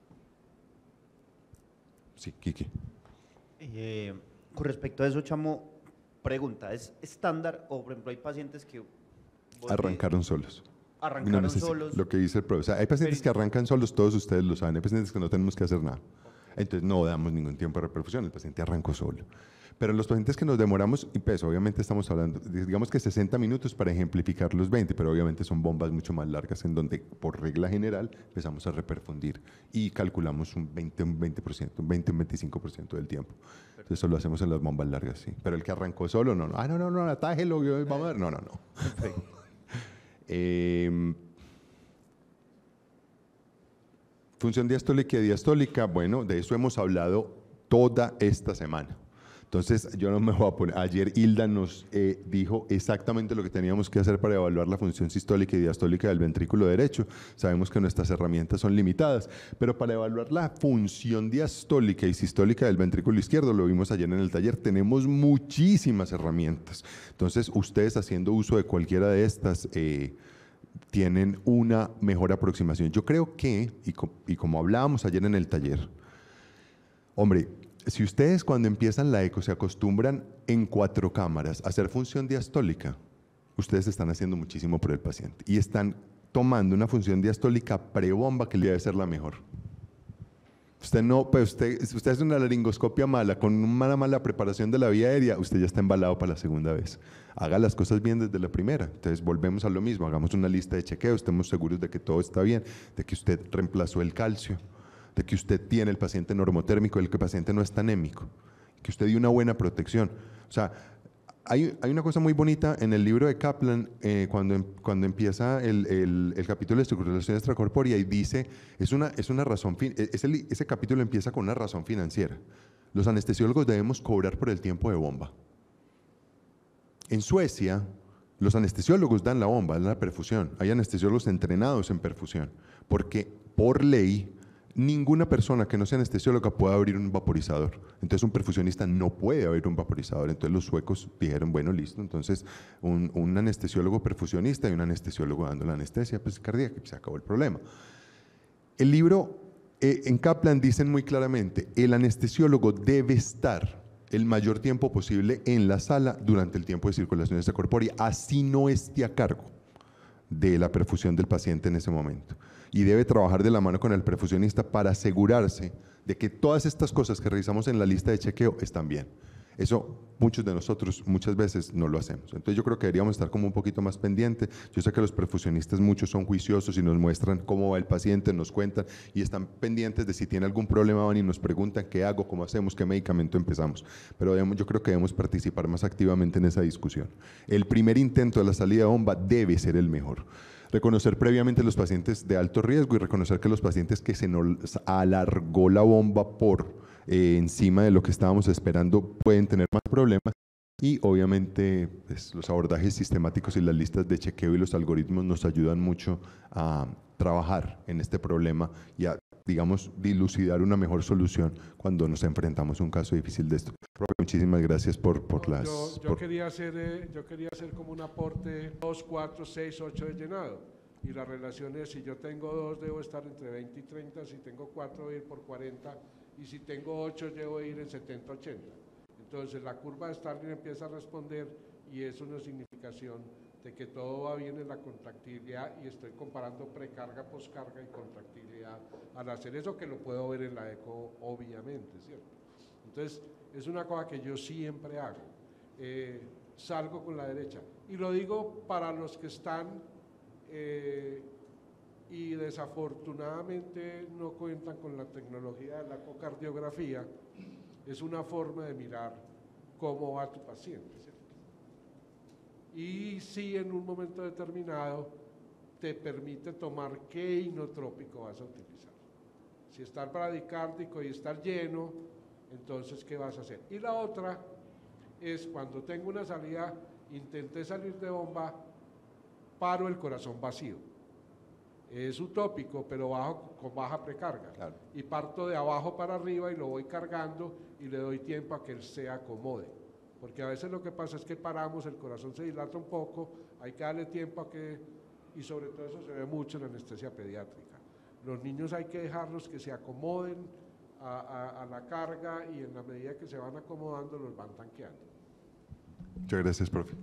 Speaker 5: Sí, Kiki.
Speaker 1: Con respecto a eso, Chamo, pregunta, ¿es estándar o, por ejemplo, hay pacientes que
Speaker 5: arrancaron solos?
Speaker 1: Arrancaron solos.
Speaker 5: Lo que dice el profesor. O sea, hay pacientes que arrancan solos, todos ustedes lo saben. Hay pacientes que no tenemos que hacer nada. Entonces no damos ningún tiempo de reperfusión, el paciente arrancó solo. Pero los pacientes que nos demoramos, y pues obviamente estamos hablando, digamos que 60 minutos para ejemplificar los 20, pero obviamente son bombas mucho más largas en donde por regla general empezamos a reperfundir y calculamos un 20%, un 25% del tiempo. Entonces eso lo hacemos en las bombas largas, sí. Pero el que arrancó solo, no, atájelo, vamos a ver, no. Función diastólica y diastólica, bueno, de eso hemos hablado toda esta semana. Entonces, yo no me voy a poner. Ayer Hilda nos dijo exactamente lo que teníamos que hacer para evaluar la función sistólica y diastólica del ventrículo derecho. Sabemos que nuestras herramientas son limitadas, pero para evaluar la función diastólica y sistólica del ventrículo izquierdo, lo vimos ayer en el taller, tenemos muchísimas herramientas. Entonces, ustedes haciendo uso de cualquiera de estas tienen una mejor aproximación. Yo creo que, y como hablábamos ayer en el taller, hombre, si ustedes cuando empiezan la eco se acostumbran en 4 cámaras a hacer función diastólica, ustedes están haciendo muchísimo por el paciente y están tomando una función diastólica prebomba que le debe ser la mejor. Usted no, pues usted hace una laringoscopia mala, con una mala preparación de la vía aérea, usted ya está embalado para la segunda vez. Haga las cosas bien desde la primera. Entonces volvemos a lo mismo, hagamos una lista de chequeo, estemos seguros de que todo está bien, de que usted reemplazó el calcio, de que usted tiene el paciente normotérmico, de que el paciente no está anémico, que usted dio una buena protección. O sea, hay una cosa muy bonita en el libro de Kaplan, cuando empieza el capítulo de circulación extracorpórea y dice, ese capítulo empieza con una razón financiera. Los anestesiólogos debemos cobrar por el tiempo de bomba. En Suecia, los anestesiólogos dan la bomba, dan la perfusión. Hay anestesiólogos entrenados en perfusión, porque por ley, ninguna persona que no sea anestesióloga puede abrir un vaporizador. Entonces un perfusionista no puede abrir un vaporizador. Entonces los suecos dijeron, bueno, listo, entonces un anestesiólogo perfusionista y un anestesiólogo dando la anestesia pues, cardíaca, y se acabó el problema. El libro, en Kaplan dicen muy claramente, el anestesiólogo debe estar el mayor tiempo posible en la sala durante el tiempo de circulación extracorpórea, así no esté a cargo de la perfusión del paciente en ese momento. Y debe trabajar de la mano con el perfusionista para asegurarse de que todas estas cosas que revisamos en la lista de chequeo están bien. Eso muchos de nosotros muchas veces no lo hacemos. Entonces yo creo que deberíamos estar como un poquito más pendientes. Yo sé que los perfusionistas muchos son juiciosos y nos muestran cómo va el paciente, nos cuentan y están pendientes de si tiene algún problema, van y nos preguntan qué hago, cómo hacemos, qué medicamento empezamos. Pero yo creo que debemos participar más activamente en esa discusión. El primer intento de la salida de bomba debe ser el mejor. Reconocer previamente los pacientes de alto riesgo y reconocer que los pacientes que se nos alargó la bomba por encima de lo que estábamos esperando pueden tener más problemas y obviamente pues, los abordajes sistemáticos y las listas de chequeo y los algoritmos nos ayudan mucho a trabajar en este problema y a, digamos, dilucidar una mejor solución cuando nos enfrentamos a un caso difícil de esto. Profe, muchísimas gracias por las...
Speaker 3: Yo quería hacer como un aporte 2, 4, 6, 8 de llenado. Y la relación es, si yo tengo 2, debo estar entre 20 y 30, si tengo 4, debo ir por 40, y si tengo 8, debo ir en 70, 80. Entonces la curva de Starling empieza a responder y es una significación de que todo va bien en la contractilidad y estoy comparando precarga, poscarga y contractilidad al hacer eso, que lo puedo ver en la eco obviamente, ¿cierto? Entonces es una cosa que yo siempre hago, salgo con la derecha y lo digo para los que están y desafortunadamente no cuentan con la tecnología de la ecocardiografía, es una forma de mirar cómo va tu paciente, ¿cierto? Y si en un momento determinado te permite tomar qué inotrópico vas a utilizar. Si estar bradicárdico y estar lleno, entonces ¿qué vas a hacer? Y la otra es cuando tengo una salida, intenté salir de bomba, paro el corazón vacío. Es utópico, pero bajo, con baja precarga. Claro. Y parto de abajo para arriba y lo voy cargando y le doy tiempo a que él se acomode. Porque a veces lo que pasa es que paramos, el corazón se dilata un poco, hay que darle tiempo a que, y sobre todo eso se ve mucho en la anestesia pediátrica. Los niños hay que dejarlos que se acomoden a la carga y en la medida que se van acomodando los van tanqueando.
Speaker 5: Muchas gracias, profe.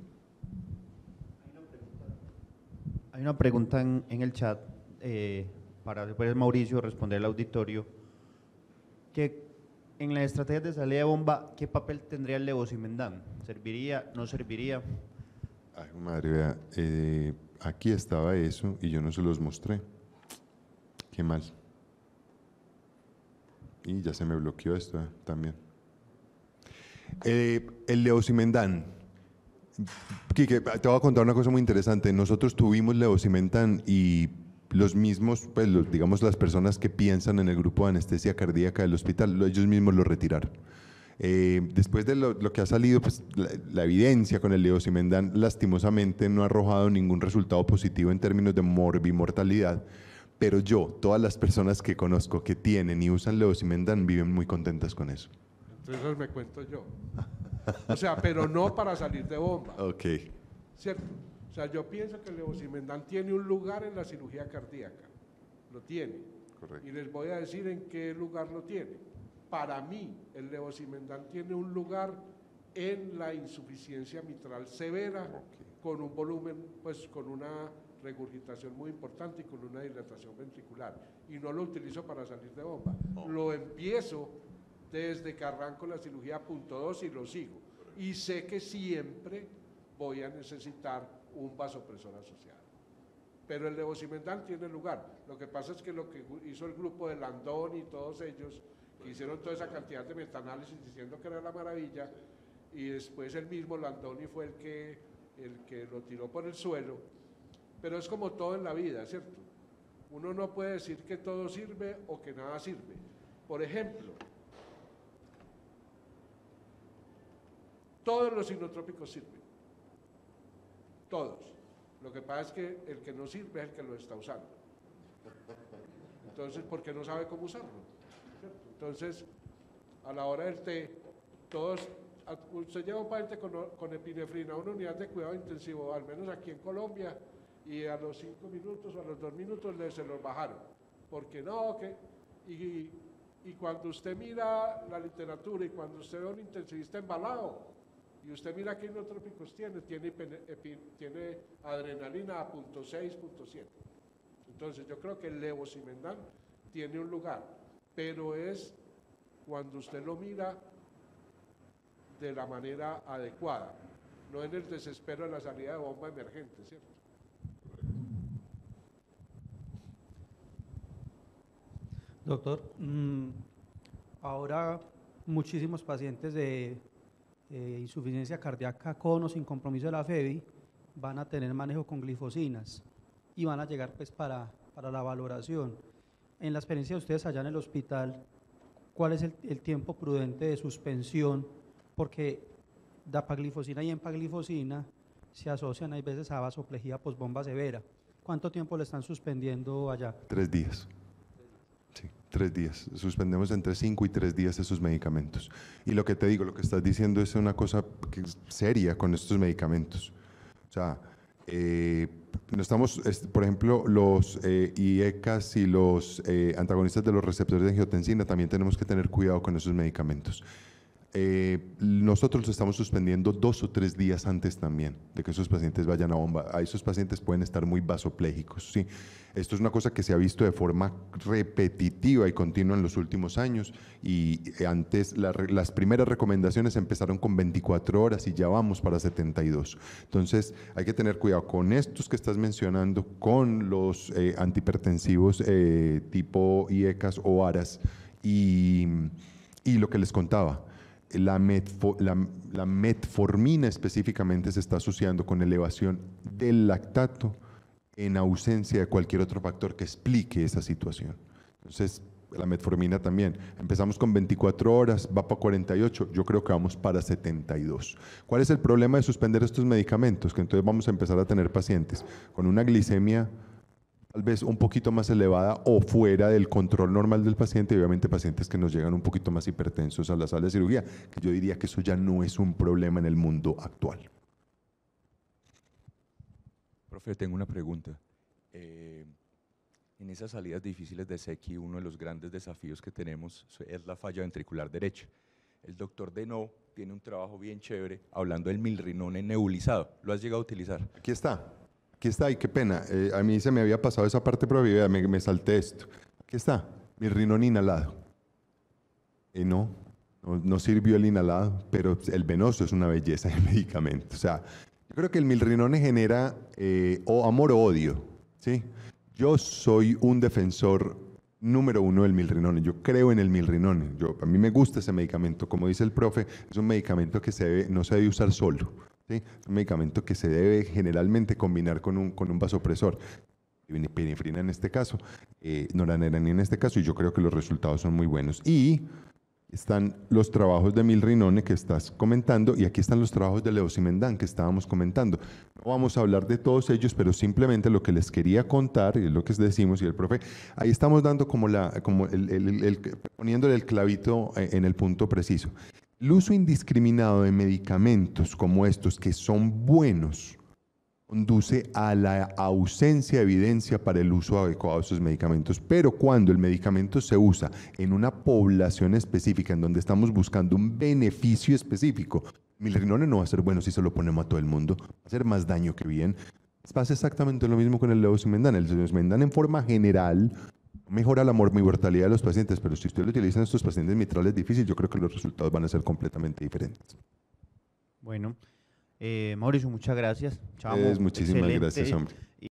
Speaker 1: Hay una pregunta en el chat para después Mauricio responder al auditorio, que en las estrategias de salida de bomba, ¿qué papel tendría el levosimendan? ¿Serviría, no serviría?
Speaker 5: Ay, madre, vea, aquí estaba eso y yo no se los mostré. Qué mal. Y ya se me bloqueó esto también. El levosimendan. Quique, te voy a contar una cosa muy interesante. Nosotros tuvimos levosimendan y los mismos, pues digamos las personas que piensan en el grupo de anestesia cardíaca del hospital, ellos mismos lo retiraron. Después de lo que ha salido, pues la evidencia con el levosimendan lastimosamente no ha arrojado ningún resultado positivo en términos de morbimortalidad, pero todas las personas que conozco que tienen y usan levosimendan viven muy contentas con eso.
Speaker 3: Entonces me cuento yo. O sea, pero no para salir de bomba.
Speaker 5: Ok.
Speaker 3: ¿Cierto? O sea, yo pienso que el levosimendan tiene un lugar en la cirugía cardíaca. Lo tiene.
Speaker 5: Correcto.
Speaker 3: Y les voy a decir en qué lugar lo tiene. Para mí, el levosimendan tiene un lugar en la insuficiencia mitral severa, con un volumen, pues con una regurgitación muy importante y con una dilatación ventricular. Y no lo utilizo para salir de bomba. Lo empiezo desde que arranco la cirugía a punto 2 y lo sigo. Y sé que siempre voy a necesitar un vasopresor asociado. Pero el levosimendan tiene lugar. Lo que pasa es que lo que hizo el grupo de Landón y todos ellos, que hicieron toda esa cantidad de metaanálisis diciendo que era la maravilla, y después el mismo Landoni fue el que lo tiró por el suelo. Pero es como todo en la vida, ¿cierto? Uno no puede decir que todo sirve o que nada sirve. Por ejemplo, todos los inotrópicos sirven. Todos. Lo que pasa es que el que no sirve es el que lo está usando. Entonces, porque no sabe cómo usarlo, ¿cierto? Entonces, a la hora del té, usted lleva un paciente con epinefrina a una unidad de cuidado intensivo, al menos aquí en Colombia, y a los 5 minutos o a los 2 minutos se los bajaron. Porque no, y cuando usted mira la literatura y cuando usted ve a un intensivista embalado, y usted mira qué inotrópicos tiene adrenalina a 0.6, 0.7. Entonces yo creo que el levosimendan tiene un lugar, pero es cuando usted lo mira de la manera adecuada, no en el desespero de la salida de bomba emergente, ¿cierto?
Speaker 6: Doctor, ahora muchísimos pacientes de insuficiencia cardíaca con o sin compromiso de la FEBI van a tener manejo con glifosinas y van a llegar pues para la valoración. En la experiencia de ustedes allá en el hospital, ¿cuál es el tiempo prudente de suspensión? Porque dapaglifosina y empaglifosina se asocian hay veces a vasoplejía posbomba severa. ¿Cuánto tiempo le están suspendiendo allá?
Speaker 5: 3 días. Sí, 3 días. Suspendemos entre 5 y 3 días esos medicamentos. Y lo que te digo, lo que estás diciendo es una cosa que es seria con estos medicamentos. O sea, no estamos, por ejemplo, los IECAS y los antagonistas de los receptores de angiotensina, también tenemos que tener cuidado con esos medicamentos. Nosotros los estamos suspendiendo 2 o 3 días antes también de que esos pacientes vayan a bomba. A esos pacientes pueden estar muy vasopléjicos, ¿sí? Esto es una cosa que se ha visto de forma repetitiva y continua en los últimos años, y antes las primeras recomendaciones empezaron con 24 horas y ya vamos para 72. Entonces hay que tener cuidado con estos que estás mencionando, con los antihipertensivos tipo IECAS o ARAS, y lo que les contaba. La metformina específicamente se está asociando con elevación del lactato en ausencia de cualquier otro factor que explique esa situación. Entonces, la metformina también. Empezamos con 24 horas, va para 48, yo creo que vamos para 72. ¿Cuál es el problema de suspender estos medicamentos? Que entonces vamos a empezar a tener pacientes con una glicemia tal vez un poquito más elevada o fuera del control normal del paciente, y obviamente pacientes que nos llegan un poquito más hipertensos a la sala de cirugía, que yo diría que eso ya no es un problema en el mundo actual.
Speaker 7: Profe, tengo una pregunta. En esas salidas difíciles de SEQI, uno de los grandes desafíos que tenemos es la falla ventricular derecha. El doctor Denot tiene un trabajo bien chévere hablando del milrinone nebulizado. ¿Lo has llegado a utilizar?
Speaker 5: Aquí está, y qué pena, a mí se me había pasado esa parte, pero me salté esto. Aquí está, milrinone inhalado. No sirvió el inhalado, pero el venoso es una belleza de medicamento. O sea, yo creo que el milrinone genera o amor o odio, ¿sí? Yo soy un defensor número 1 del milrinone, yo creo en el milrinone, a mí me gusta ese medicamento, como dice el profe, es un medicamento que no se debe usar solo, ¿sí? Es un medicamento que se debe generalmente combinar con un vasopresor, epinefrina en este caso, noradrenalina en este caso, y yo creo que los resultados son muy buenos. Y están los trabajos de Milrinone que estás comentando y aquí están los trabajos de Leucimendan que estábamos comentando. No vamos a hablar de todos ellos, pero simplemente lo que les quería contar, y es lo que decimos, y el profe, ahí estamos dando poniéndole el clavito en el punto preciso. El uso indiscriminado de medicamentos como estos, que son buenos, conduce a la ausencia de evidencia para el uso adecuado de esos medicamentos. Pero cuando el medicamento se usa en una población específica, en donde estamos buscando un beneficio específico, Milrinone no va a ser bueno si se lo ponemos a todo el mundo, va a hacer más daño que bien. Pasa exactamente lo mismo con el Leucimendan. El Leucimendan en forma general mejora la mortalidad de los pacientes, pero si usted lo utiliza en estos pacientes mitrales difíciles, yo creo que los resultados van a ser completamente diferentes.
Speaker 1: Bueno, Mauricio, muchas gracias. Chamo,
Speaker 5: Muchísimas
Speaker 1: excelente.
Speaker 5: gracias, hombre.